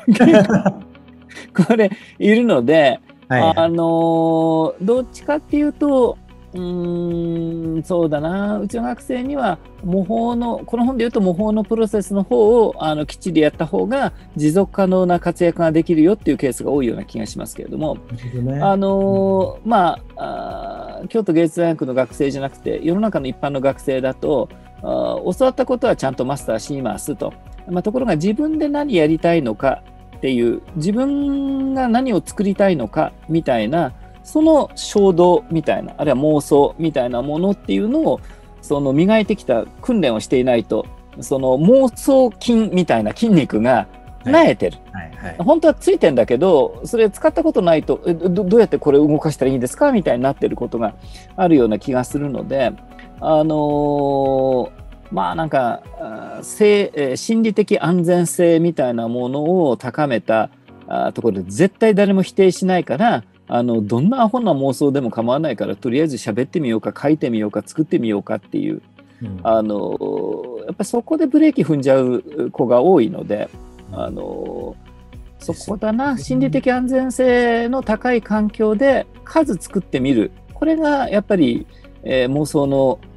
これいるので、はいはい、あのどっちかっていうとうーんそうだな、うちの学生には模倣のこの本でいうと模倣のプロセスの方をあのきっちりやった方が持続可能な活躍ができるよっていうケースが多いような気がしますけれども、ね、あのー、まあ、あ京都芸術大学の学生じゃなくて世の中の一般の学生だとあ教わったことはちゃんとマスターしますと、まあ、ところが自分で何やりたいのかっていう自分が何を作りたいのかみたいなその衝動みたいな、あるいは妄想みたいなものっていうのをその磨いてきた訓練をしていないと、その妄想筋みたいな筋肉がなえてる、はいはいはい、本当はついてんだけどそれ使ったことないと ど, どうやってこれ動かしたらいいんですかみたいになってることがあるような気がするので、あのー、まあなんか性心理的安全性みたいなものを高めたところで絶対誰も否定しないから、あのどんなアホな妄想でも構わないからとりあえず喋ってみようか書いてみようか作ってみようかっていう、うん、あのやっぱりそこでブレーキ踏んじゃう子が多いので、あのそこだな、心理的安全性の高い環境で数作ってみる、これがやっぱり、えー、妄想の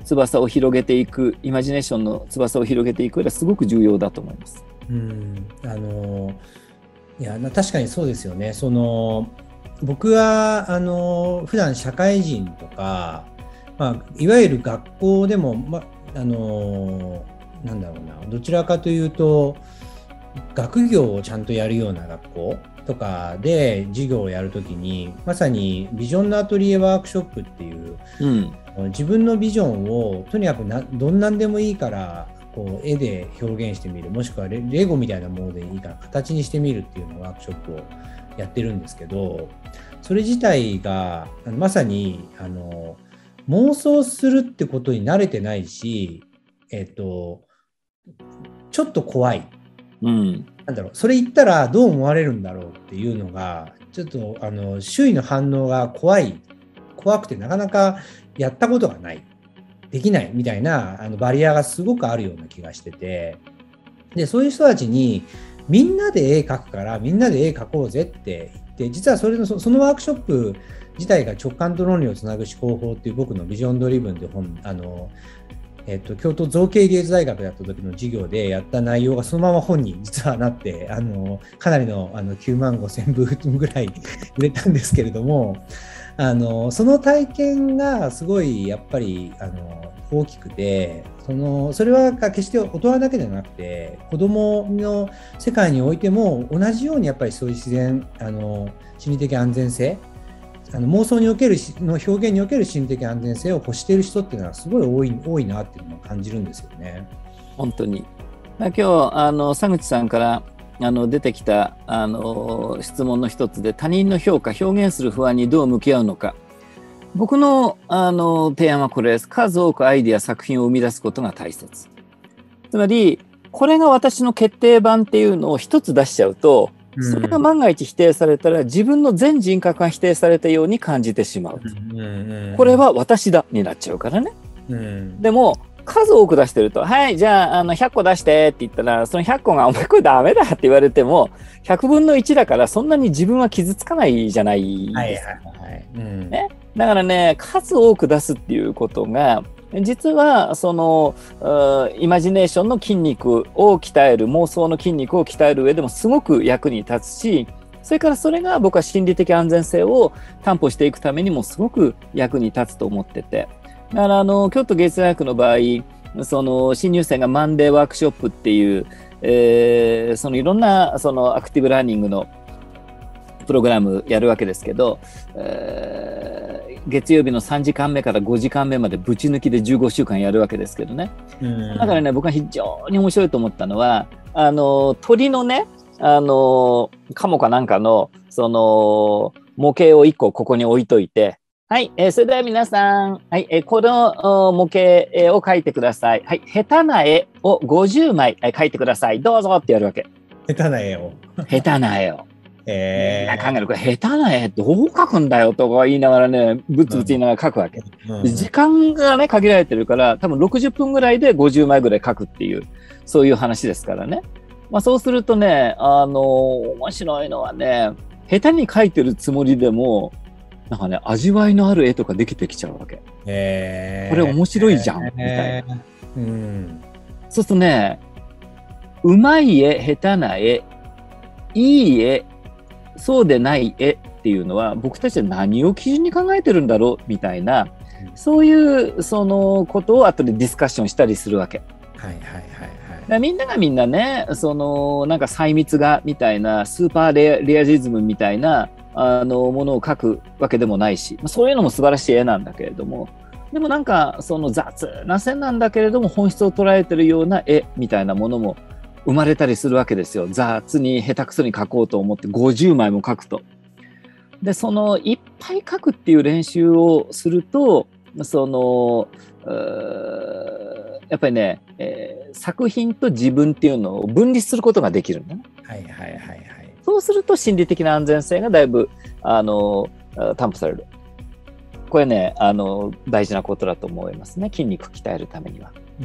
翼を広げていく、イマジネーションの翼を広げていく上ではすごく重要だと思います。
うん、あのいや確かにそうですよね。その僕はあの普段社会人とか、まあ、いわゆる学校でも、ま、あのなんだろうな、どちらかというと学業をちゃんとやるような学校とかで授業をやるときに、まさにビジョンのアトリエワークショップっていう、うん、自分のビジョンをとにかくなどんなんでもいいからこう絵で表現してみる、もしくは レ, レゴみたいなものでいいから形にしてみるっていうのをワークショップをやってるんですけど、それ自体がまさにあの妄想するってことに慣れてないし、えっと、ちょっと怖い、うん、なんだろう、それ言ったらどう思われるんだろうっていうのがちょっとあの周囲の反応が怖い怖くてなかなかやったことがないできないみたいなあのバリアがすごくあるような気がしてて、でそういう人たちにみんなで絵描くからみんなで絵描こうぜって言って、実はそれのそのワークショップ自体が直感と論理をつなぐ思考法っていう僕のビジョンドリブンで本あのえっと、京都造形芸術大学だった時の授業でやった内容がそのまま本に実はなって、あのかなりの、あのきゅうまんごせんぶぐらい売れたんですけれども、あのその体験がすごいやっぱりあの大きくて、そのそれは決して大人だけではなくて子どもの世界においても同じようにやっぱりそういう自然あの心理的安全性、あの妄想におけるの表現における心理的安全性を欲している人っていうのはすごい多い、多いなっていうのを感じるんですよね。
本当に。今日あの佐口さんからあの出てきたあの質問の一つで、他人の評価、表現する不安にどう向き合うのか。僕のあの提案はこれです。数多くアイデア、作品を生み出すことが大切。つまりこれが私の決定版っていうのを一つ出しちゃうと、それが万が一否定されたら自分の全人格が否定されたように感じてしまう。これは私だになっちゃうからね。でも数多く出してると、はいじゃあ、あのひゃっこ出してって言ったら、そのひゃっこがお前これダメだって言われてもひゃくぶんのいちだからそんなに自分は傷つかないじゃないですか。ね、だからね、数多く出すっていうことが実はそのイマジネーションの筋肉を鍛える、妄想の筋肉を鍛える上でもすごく役に立つし、それからそれが僕は心理的安全性を担保していくためにもすごく役に立つと思ってて、だからあの京都芸術大学の場合、その新入生がマンデーワークショップっていう、えー、そのいろんなそのアクティブラーニングのプログラムやるわけですけど、えー、月曜日のさんじかんめからごじかんめまでぶち抜きでじゅうごしゅうかんやるわけですけどね。だからね、僕は非常に面白いと思ったのは、あの鳥のね、あのカモかなんかのその模型をいっこここに置いといて、はい、えー、それでは皆さん、はい、えー、この模型を描いてください。はい、下手な絵をごじゅうまい描いてください。どうぞってやるわけ。
下手な絵を。
下手な絵を。
えー、
考える、これ下手な絵どう描くんだよとか言いながらね、ブツブツ言いながら描くわけ。うんうん、時間がね、限られてるから、多分ろくじゅっぷんぐらいでごじゅうまいぐらい描くっていう、そういう話ですからね。まあそうするとね、あのー、面白いのはね、下手に描いてるつもりでも、なんかね、味わいのある絵とかできてきちゃうわけ。
えー、
これ面白いじゃん、えー、みたいな。うん、そうするとね、うまい絵、下手な絵、いい絵、そうでない絵っていうのは僕たちは何を基準に考えてるんだろうみたいな、そういうそのことを後でディスカッションしたりするわけ。
はいはいはいはい。
みんながみんなね、そのなんか細密画みたいなスーパーレア、レアリズムみたいなあのものを描くわけでもないし、そういうのも素晴らしい絵なんだけれども、でもなんかその雑な線なんだけれども本質を捉えてるような絵みたいなものも生まれたりするわけですよ。雑に下手くそに描こうと思ってごじゅうまいも描くと。でそのいっぱい描くっていう練習をすると、そのやっぱりね、えー、作品と自分っていうのを分離することができるんだね。
はいはいはいはい。
そうすると心理的な安全性がだいぶあの担保される。これね、あの大事なことだと思いますね。筋肉鍛えるためには。
うん、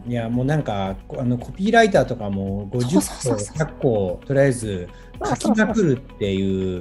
いやもうなんかあのコピーライターとかもごじゅっこひゃっことりあえず書きまくるっていう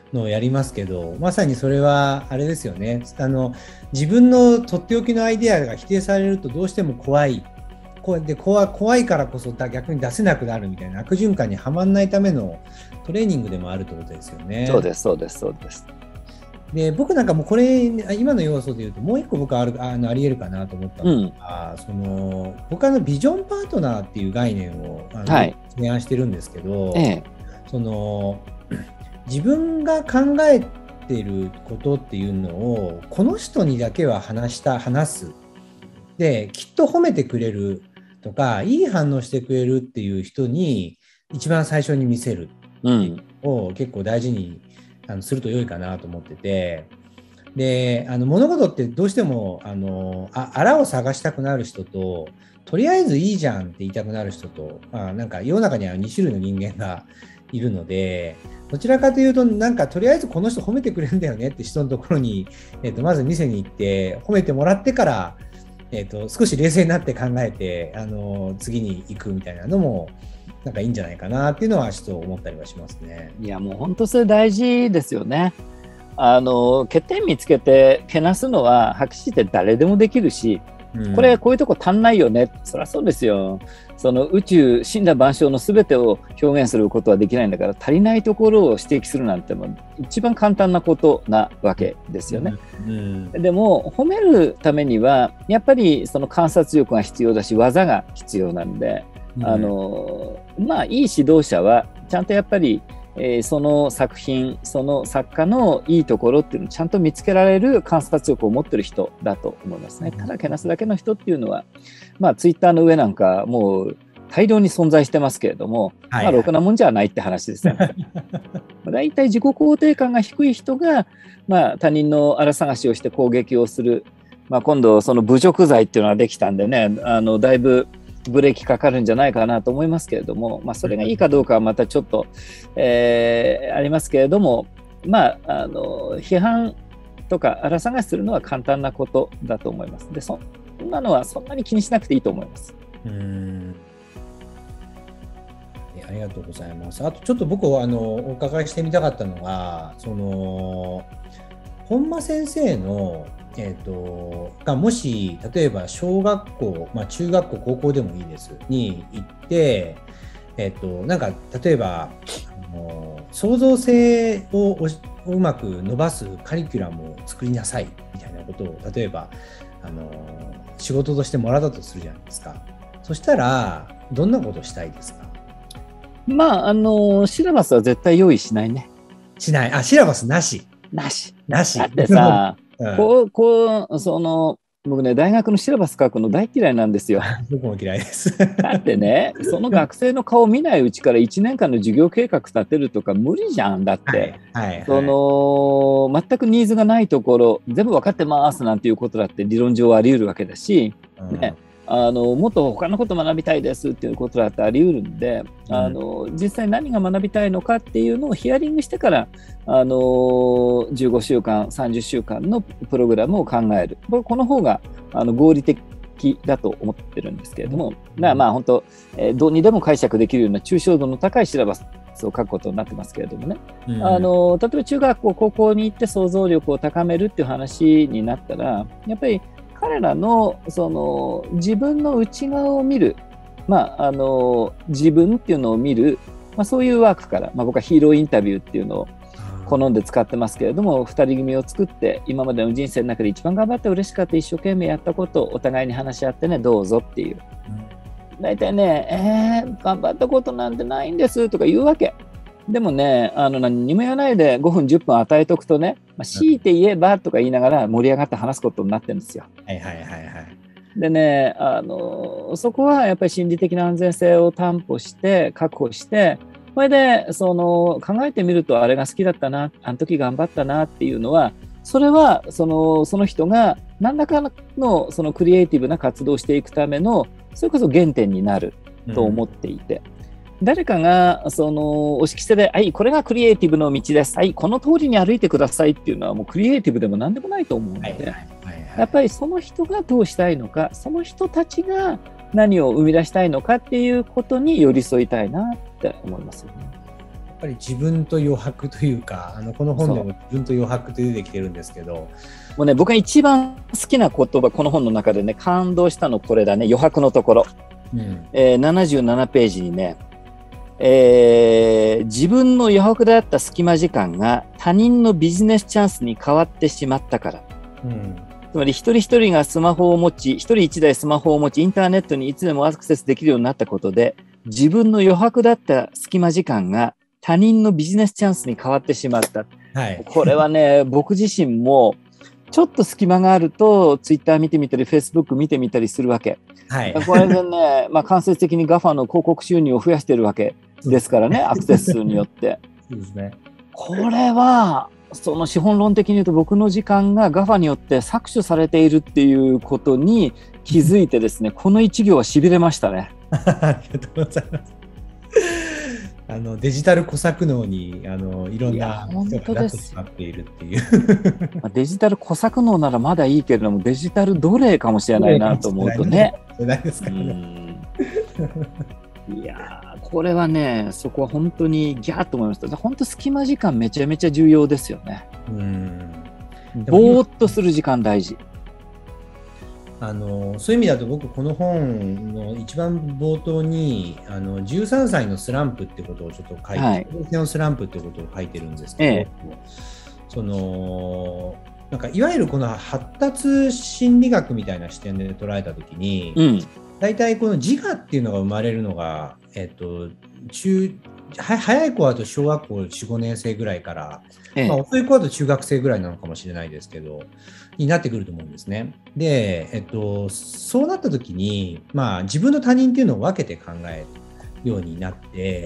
のをやりますけど、まさにそれはあれですよね。あの自分のとっておきのアイデアが否定されるとどうしても怖い。こうで怖怖いからこそ逆に出せなくなるみたいな悪循環にはまらないためのトレーニングでもあるってことですよね。
そうですそうですそうです。
で僕なんかもうこれ今の要素でいうともう一個僕はあるあのありえるかなと思ったのが、うん、その僕はのビジョンパートナーっていう概念をあの、はい、提案してるんですけど、ええ、その自分が考えていることっていうのをこの人にだけは話した話すできっと褒めてくれるとかいい反応してくれるっていう人に一番最初に見せるを結構大事にあのすると良いかなと思ってて、であの物事ってどうしてもあのああらを探したくなる人ととりあえずいいじゃんって言いたくなる人と、まあ、なんか世の中にはに種類の人間がいるので、どちらかというとなんかとりあえずこの人褒めてくれるんだよねって人のところに、えー、とまず店に行って褒めてもらってから、えー、と少し冷静になって考えてあの次に行くみたいなのもなんかいいんじゃないかなっていうのはちょっと思ったりはしますね。
いやもう本当それ大事ですよね。あの欠点見つけてけなすのははっきり言って誰でもできるし、うん、これこういうとこ足んないよね、そりゃそうですよ。その宇宙森羅万象の全てを表現することはできないんだから、足りないところを指摘するなんても一番簡単なことなわけですよね、うんうん、でも褒めるためにはやっぱりその観察力が必要だし技が必要なんで、うん、あのまあいい指導者はちゃんとやっぱりえー、その作品その作家のいいところっていうのをちゃんと見つけられる観察力を持ってる人だと思いますね。ただけなすだけの人っていうのは、まあ、ツイッターの上なんかもう大量に存在してますけれども、はいはい、まあ、ろくなもんじゃないって話ですよね。だいたい自己肯定感が低い人が、まあ、他人の荒探しをして攻撃をする、まあ、今度その侮辱罪っていうのができたんでね、あのだいぶブレーキかかるんじゃないかなと思いますけれども、まあ、それがいいかどうかはまたちょっと、えー、ありますけれども、まあ、あの批判とか荒探しするのは簡単なことだと思います。でそんなのはそんなに気にしなくていいと思います。
うーん、ありがとうございます。あとちょっと僕はあのお伺いしてみたかったのが、その本間先生のえー、とがもし例えば小学校、まあ、中学校高校でもいいですに行って、えー、となんか例えばあの創造性をうまく伸ばすカリキュラムを作りなさいみたいなことを例えばあの仕事としてもらったとするじゃないですか。そしたらどんなことをしたいですか？
まああのシラバスは絶対用意しないね。
しない。あ、シラバスなし。
なし。
なし。
だってさうん、こうこうその僕ね大学のシラバス書くの大嫌いなんですよ。
僕も嫌いです。
だってねその学生の顔見ないうちからいちねんかんの授業計画立てるとか無理じゃん。だって、はいはいはい、その全くニーズがないところ全部分かってますなんていうことだって理論上はあり得るわけだし、うんね、あのもっと他のこと学びたいですっていうことだってあり得るんで、うん、あの実際何が学びたいのかっていうのをヒアリングしてからあのじゅうごしゅうかんさんじゅっしゅうかんのプログラムを考える、この方があの合理的だと思ってるんですけれども、うん、だからまあ本当、えー、どうにでも解釈できるような抽象度の高いシラバスを書くことになってますけれどもね、うん、あの例えば中学校高校に行って想像力を高めるっていう話になったらやっぱり彼らのその自分の内側を見る、まあ、あの自分っていうのを見る、まあ、そういうワークから、まあ、僕はヒーローインタビューっていうのを好んで使ってますけれども、ふたり組を作って今までの人生の中で一番頑張って嬉しかった一生懸命やったことをお互いに話し合ってねどうぞっていう、大体ね、えー、頑張ったことなんてないんですとか言うわけ。でもね、あの何にも言わないでごふんじゅっぷん与えとくとね、まあ、強いて言えばとか言いながら盛り上がって話すことになってるんですよ。
はいはいはいはい。
でね、あのそこはやっぱり心理的な安全性を担保して確保して、これでその考えてみるとあれが好きだったな、あの時頑張ったなっていうのは、それはそのその人が何らかのそのクリエイティブな活動をしていくためのそれこそ原点になると思っていて、うん、誰かがその押し着せで、はい、これがクリエイティブの道です、はい、この通りに歩いてくださいっていうのはもうクリエイティブでも何でもないと思うので、はいはいはいはい、やっぱりその人がどうしたいのか、その人たちが何を生み出したいのかっていうことに寄り添いたいなって思いますよね。
ぱり自分と余白というか、あのこの本でも自分と余白と出てきてるんですけど、も
うね、僕が一番好きな言葉、この本の中でね、感動したのこれだね、余白のところ。うんえー、ななじゅうななページにね、えー、自分の余白であった隙間時間が他人のビジネスチャンスに変わってしまったから。うんつまり一人一人がスマホを持ち、一人一台スマホを持ち、インターネットにいつでもアクセスできるようになったことで、自分の余白だった隙間時間が他人のビジネスチャンスに変わってしまった。はい、これはね、僕自身もちょっと隙間があると、ツイッター見てみたり、フェイスブック見てみたりするわけ。はい、これでね、まあ、間接的に ガファ の広告収入を増やしてるわけですからね、アクセス数によって。そうですね。これは、その資本論的に言うと僕の時間が ガファ によって搾取されているっていうことに気づいてですね、この一行はしびれましたね。
ありがとうございます。あのデジタル小作能にあのいろんな人がなってしまっているっていう。
デジタル小作能ならまだいいけれども、デジタル奴隷かもしれないなと思うとね。いやー、これはね、そこは本当にギャーッと思いました。本当隙間時間めちゃめちゃ重要ですよね。うんぼーっとする時間大事。
あのそういう意味だと僕この本の一番冒頭にあのじゅうさんさいのスランプってことをちょっと書いて、はい、のスランプってことを書いてるんですけど、ええ、そのなんかいわゆるこの発達心理学みたいな視点で捉えたときに、うん、大体この自我っていうのが生まれるのが、えっと、中は早い子だと小学校よん、ごねん生ぐらいから、ええまあ、遅い子だと中学生ぐらいなのかもしれないですけどになってくると思うんですね。で、えっと、そうなった時に、まあ、自分と他人っていうのを分けて考えるようになって、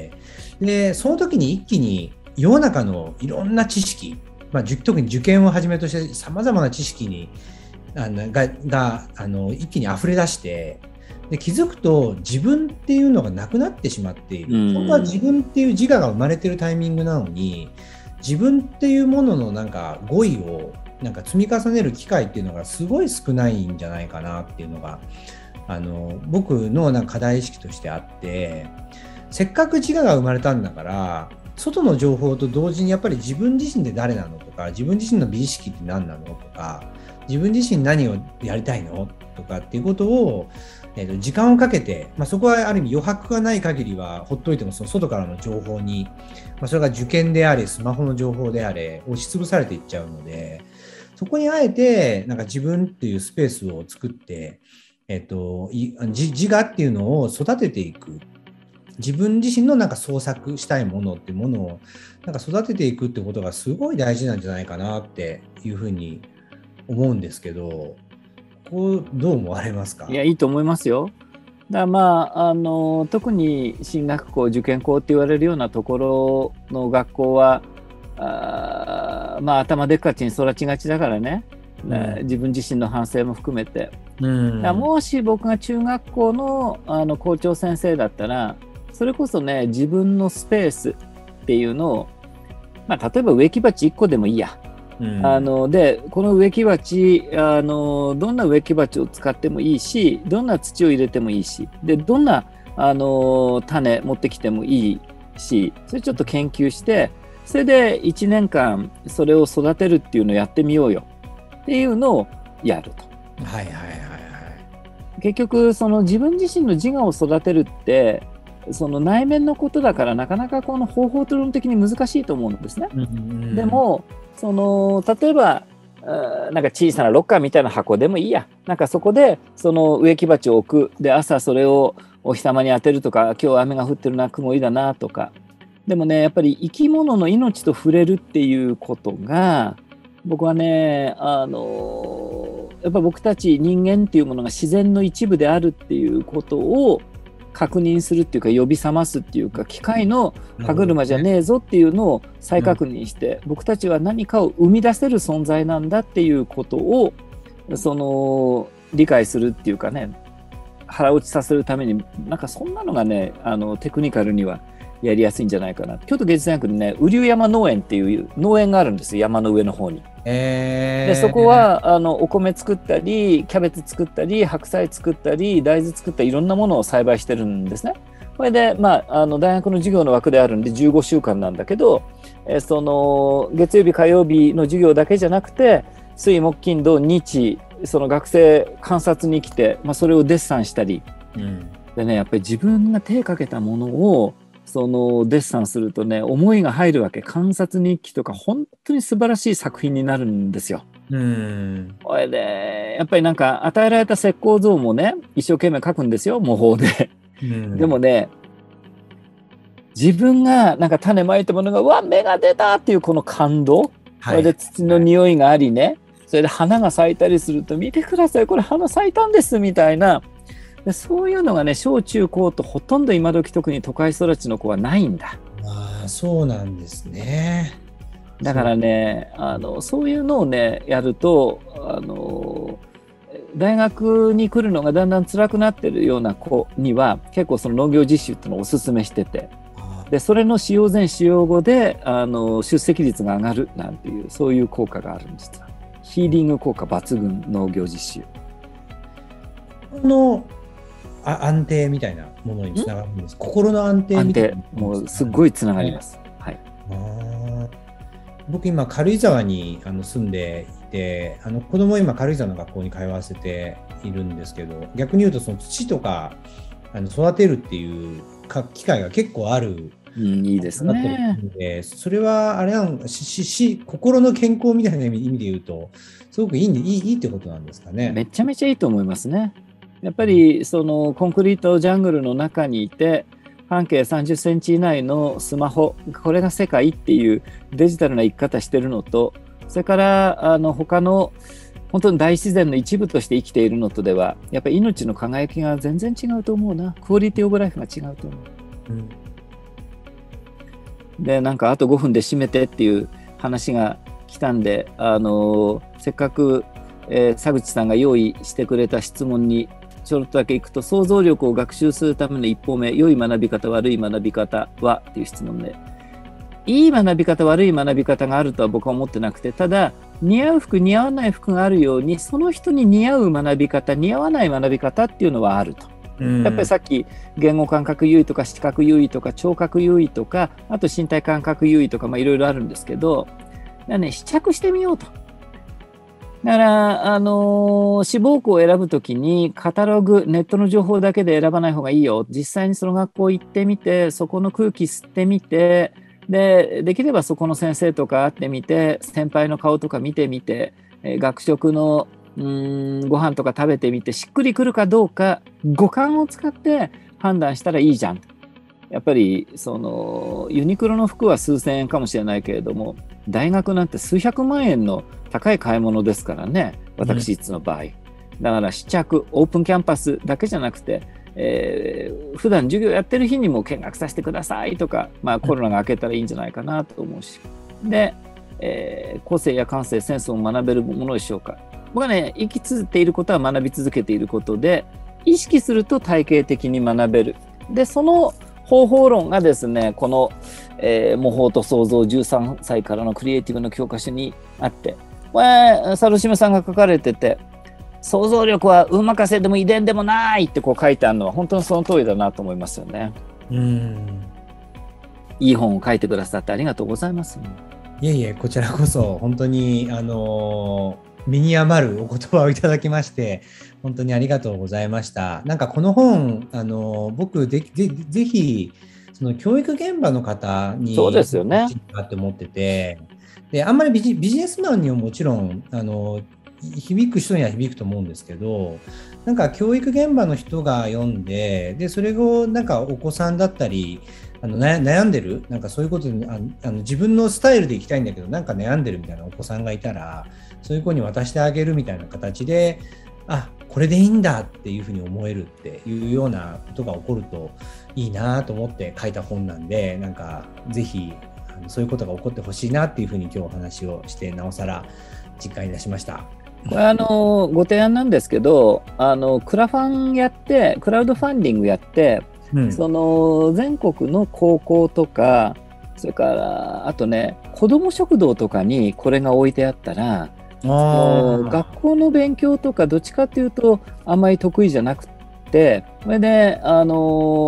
でその時に一気に世の中のいろんな知識、まあ、特に受験をはじめとしてさまざまな知識にあのががあの一気に溢れ出して、で気づくと自分っていうのがなくなってしまっている。本当は自分っていう自我が生まれているタイミングなのに、自分っていうもののなんか語彙をなんか積み重ねる機会っていうのがすごい少ないんじゃないかなっていうのがあの僕のなんか課題意識としてあって、せっかく自我が生まれたんだから外の情報と同時にやっぱり自分自身で誰なのとか、自分自身の美意識って何なのとか、自分自身何をやりたいのとかっていうことをえー、と時間をかけて、まあ、そこはある意味余白がない限りはほっといてもその外からの情報に、まあ、それが受験であれスマホの情報であれ押しつぶされていっちゃうので、そこにあえてなんか自分っていうスペースを作って、えー、と自我っていうのを育てていく、自分自身のなんか創作したいものっていうものをなんか育てていくってことがすごい大事なんじゃないかなっていうふうに思うんですけど、こうどう思われますか？
いや、いいと思いますよ。だからまあ、あの特に進学校、受験校って言われるようなところの学校はあ、まあ、頭でっかちに育ちがちだからね、うん、自分自身の反省も含めて、うん、だもし僕が中学校 の, あの校長先生だったら、それこそね、自分のスペースっていうのを、まあ、例えば植木鉢いっこでもいいや。うん、あのでこの植木鉢あのどんな植木鉢を使ってもいいし、どんな土を入れてもいいし、でどんなあの種持ってきてもいいし、それちょっと研究して、それでいちねんかんそれを育てるっていうのをやってみようよっていうのをやると。はいはいはいはい。結局その自分自身の自我を育てるってその内面のことだから、なかなかこの方法論的に難しいと思うんですね。うんうん、でもその例えばなんか小さなロッカーみたいな箱でもいいや、なんかそこでその植木鉢を置く、で朝それをお日様に当てるとか、今日雨が降ってるな、曇りだなとか。でもね、やっぱり生き物の命と触れるっていうことが、僕はね、あのやっぱ僕たち人間っていうものが自然の一部であるっていうことを確認するっていうか、呼び覚ますっていうか、機械の歯車じゃねえぞっていうのを再確認して、僕たちは何かを生み出せる存在なんだっていうことをその理解するっていうかね、腹落ちさせるために、なんかそんなのがね、あのテクニカルにはやりやすいんじゃないかな。京都芸術大学にね、雨竜山農園っていう農園があるんですよ、山の上の方に。えー、でそこはあのお米作ったり、キャベツ作ったり、白菜作ったり、大豆作ったり、いろんなものを栽培してるんですね。 これで、まあ、あの大学の授業の枠であるんでじゅうごしゅうかんなんだけど、えー、その月曜日火曜日の授業だけじゃなくて水木金土日その学生観察に来て、まあ、それをデッサンしたり、うん、でねやっぱり自分が手かけたものをそのデッサンするとね思いが入るわけ。観察日記とか本当に素晴らしい作品になるんですよ。うん、これでやっぱりなんか与えられた石膏像もね一生懸命描くんですよ模倣で。うん、でもね自分がなんか種まいたものがうわ芽が出たっていうこの感動、はい、これで土の匂いがありね、それで花が咲いたりすると見てくださいこれ花咲いたんですみたいな、でそういうのがね小中高とほとんど今時特に都会育ちの子はないんだ。
ああそうなんですね。
だからねあのそういうのをねやるとあの大学に来るのがだんだん辛くなってるような子には結構その農業実習っていうのをおすすめしてて、でそれの使用前使用後であの出席率が上がるなんていうそういう効果があるんです。ヒーリング効果抜群農業実習
のあ安定みたいなものにつながるんです。心の安定みたいな
安定もうすっごいつながります、はい、
あ僕今軽井沢にあの住んでいて、あの子供今軽井沢の学校に通わせているんですけど、逆に言うとその土とかあの育てるっていう機会が結構ある、
うん、いいですね。
でそれはあれなのししし心の健康みたいな意味で言うとすごくいいんでいいいいってことなんですかね。
めちゃめちゃいいと思いますね。やっぱりそのコンクリートジャングルの中にいて半径さんじゅっセンチ以内のスマホこれが世界っていうデジタルな生き方してるのと、それからあの他の本当に大自然の一部として生きているのとではやっぱり命の輝きが全然違うと思うな。クオリティオブライフが違うと思う、うん、でなんかあとごふんで締めてっていう話が来たんで、あのせっかく、えー、佐口さんが用意してくれた質問にちょろっとだけいくと、想像力を学習するための一歩目、良い学び方悪い学び方はっていう質問で、いい学び方悪い学び方があるとは僕は思ってなくて、ただ似合う服似合わない服があるようにその人に似合う学び方似合わない学び方っていうのはあると、うん、やっぱりさっき言語感覚優位とか視覚優位とか聴覚優位とかあと身体感覚優位とかいろいろあるんですけど、ね、試着してみようと。だから、あのー、志望校を選ぶときにカタログ、ネットの情報だけで選ばない方がいいよ。実際にその学校行ってみて、そこの空気吸ってみて、で、できればそこの先生とか会ってみて、先輩の顔とか見てみて、えー、学食のうーんご飯とか食べてみて、しっくりくるかどうか、五感を使って判断したらいいじゃん。やっぱりそのユニクロの服は数千円かもしれないけれども、大学なんて数百万円の高い買い物ですからね、私立の場合、うん、だから試着オープンキャンパスだけじゃなくて、えー、普段授業やってる日にも見学させてくださいとか、まあ、コロナが明けたらいいんじゃないかなと思うし、で、えー、個性や感性センスを学べるものでしょうか。僕はね、生き続けていることは学び続けていることで、意識すると体系的に学べる。でその方法論がですね、この、えー、模倣と創造じゅうさんさいからのクリエイティブの教科書にあって、これ猿島さんが書かれてて、想像力は運任せでも遺伝でもないってこう書いてあるのは本当にその通りだなと思いますよね。うん、いい本を書いてくださってありがとうございます。
いえいえ、こちらこそ本当にあの身に余るお言葉をいただきまして本当にありがとうございました。なんかこの本あの僕でぜぜひその教育現場の方に
そうですよね
って思ってて、であんまりビジ、ビジネスマンにはもちろんあの響く人には響くと思うんですけど、なんか教育現場の人が読んで、でそれをなんかお子さんだったりあの悩んでる、なんかそういうことにああの自分のスタイルでいきたいんだけどなんか悩んでるみたいなお子さんがいたら、そういう子に渡してあげるみたいな形で、あ、これでいいんだっていうふうに思えるっていうようなことが起こるといいなと思って書いた本なんで、なんかぜひあのそういうことが起こってほしいなっていうふうに今日お話をしてなおさら実感いたしました。
これあのご提案なんですけど、あのクラファンやってクラウドファンディングやって、うん、その全国の高校とか、それからあとね子ども食堂とかにこれが置いてあったら、あ学校の勉強とかどっちかっていうとあんまり得意じゃなくて、それであの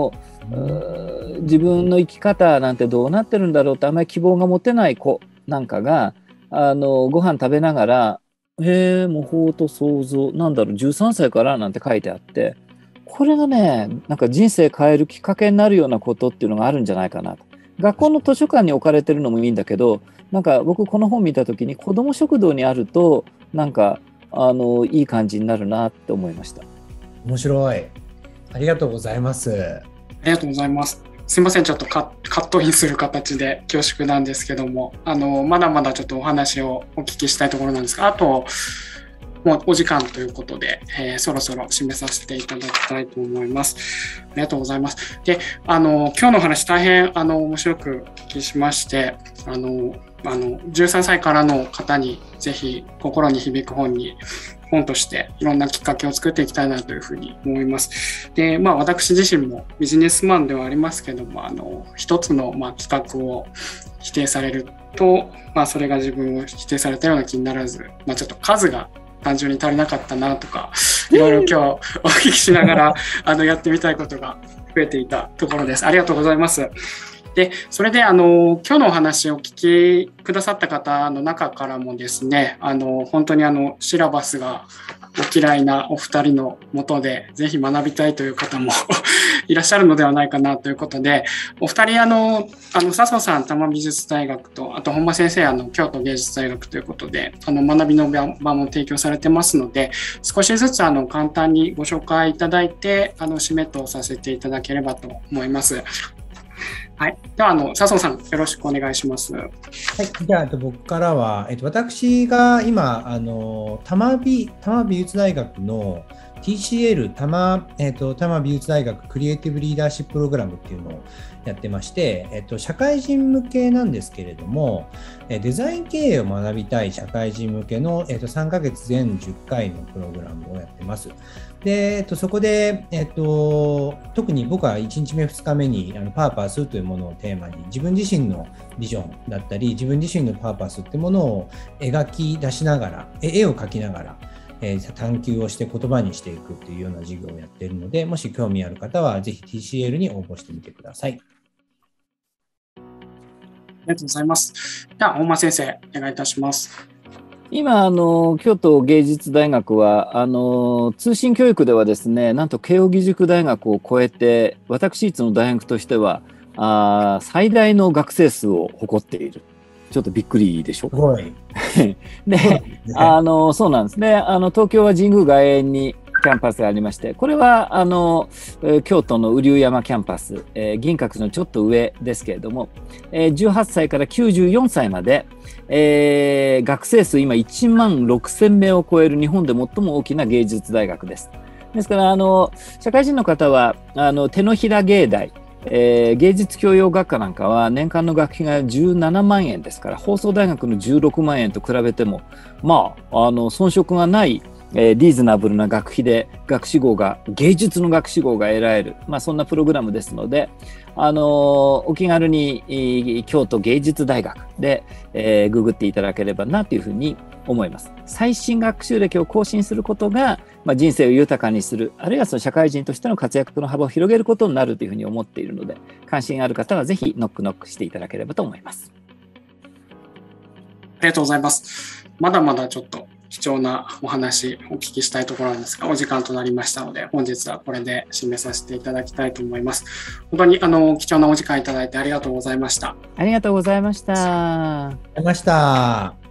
自分の生き方なんてどうなってるんだろうってあんまり希望が持てない子なんかがあのご飯食べながら「へえ模倣と想像なんだろうじゅうさんさいから」なんて書いてあって、これがねなんか人生変えるきっかけになるようなことっていうのがあるんじゃないかなと。学校の図書館に置かれてるのもいいんだけど、なんか僕この本見た時に子ども食堂にあるとなんかあのいい感じになるなって思いました。
面白い。ありがとうございます。
ありがとうございます。すいません、ちょっとカットインする形で恐縮なんですけども、あのまだまだちょっとお話をお聞きしたいところなんですが、あともうお時間ということで、えー、そろそろ締めさせていただきたいと思います。ありがとうございます。で、あの今日のお話大変あの面白くお聞きしまして、あのあのじゅうさんさいからの方にぜひ心に響く本に本としていろんなきっかけを作っていきたいなというふうに思います。で、まあ私自身もビジネスマンではありますけども、あの一つのまあ企画を否定されると、まあそれが自分を否定されたような気にならず、まあちょっと数が単純に足りなかったなとか、いろいろ今日お聞きしながらあのやってみたいことが増えていたところです。ありがとうございます。で、それであの今日のお話をお聞きくださった方の中からもですね、あの本当にあのシラバスがお嫌いなお二人のもとでぜひ学びたいという方もいらっしゃるのではないかなということで、お二人あのあの笹生さん多摩美術大学と、あと本間先生あの京都芸術大学ということであの学びの場も提供されてますので、少しずつあの簡単にご紹介いただいてあの締めとさせていただければと思います。はい、ではあの笹生さんよろしくお願いします。はい、
じゃあ僕からは、えっと、私が今あの多摩美、多摩美術大学の ティーシーエル 多摩、えっと、多摩美術大学クリエイティブリーダーシッププログラムっていうのをやってまして、えっと、社会人向けなんですけれども、デザイン経営を学びたい社会人向けの、えっと、さんかげつ全じゅっかいのプログラムをやってます。で、えっと、そこで、えっと、特に僕はいちにちめふつかめにあのパーパスというものをテーマに自分自身のビジョンだったり自分自身のパーパスってものを描き出しながら絵を描きながら、えー、探求をして言葉にしていくというような授業をやっているので、もし興味ある方はぜひ ティーシーエル に応募してみてください。
ありがとうございます。では本間先生お願いいたします。
今あの京都芸術大学はあの通信教育ではですね、なんと慶應義塾大学を超えて私立の大学としてはあ最大の学生数を誇っている。ちょっとびっくりでしょうか。
すごい。
で、あのそうなんですね。あの東京は神宮外苑にキャンパスがありまして、これはあの京都の瓜生山キャンパス、えー、銀閣寺のちょっと上ですけれども、えー、じゅうはっさいからきゅうじゅうよんさいまで、えー、学生数今いちまんろくせんめいを超える日本で最も大きな芸術大学です。ですからあの社会人の方はあの手のひら芸大、えー、芸術教養学科なんかは年間の学費がじゅうななまんえんですから、放送大学のじゅうろくまんえんと比べてもまああの遜色がないえー、リーズナブルな学費で学士号が芸術の学士号が得られる、まあ、そんなプログラムですので、あのー、お気軽に、えー、京都芸術大学で、えー、ググっていただければなというふうに思います。最新学習歴を更新することが、まあ、人生を豊かにする、あるいはその社会人としての活躍の幅を広げることになるというふうに思っているので、関心ある方はぜひノックノックしていただければと思います。
ありがとうございます。まだまだちょっと貴重なお話お聞きしたいところなんですが、お時間となりましたので本日はこれで締めさせていただきたいと思います。本当にあの貴重なお時間いただいてありがとうございました。
ありがとうございました。
ありがとうございました。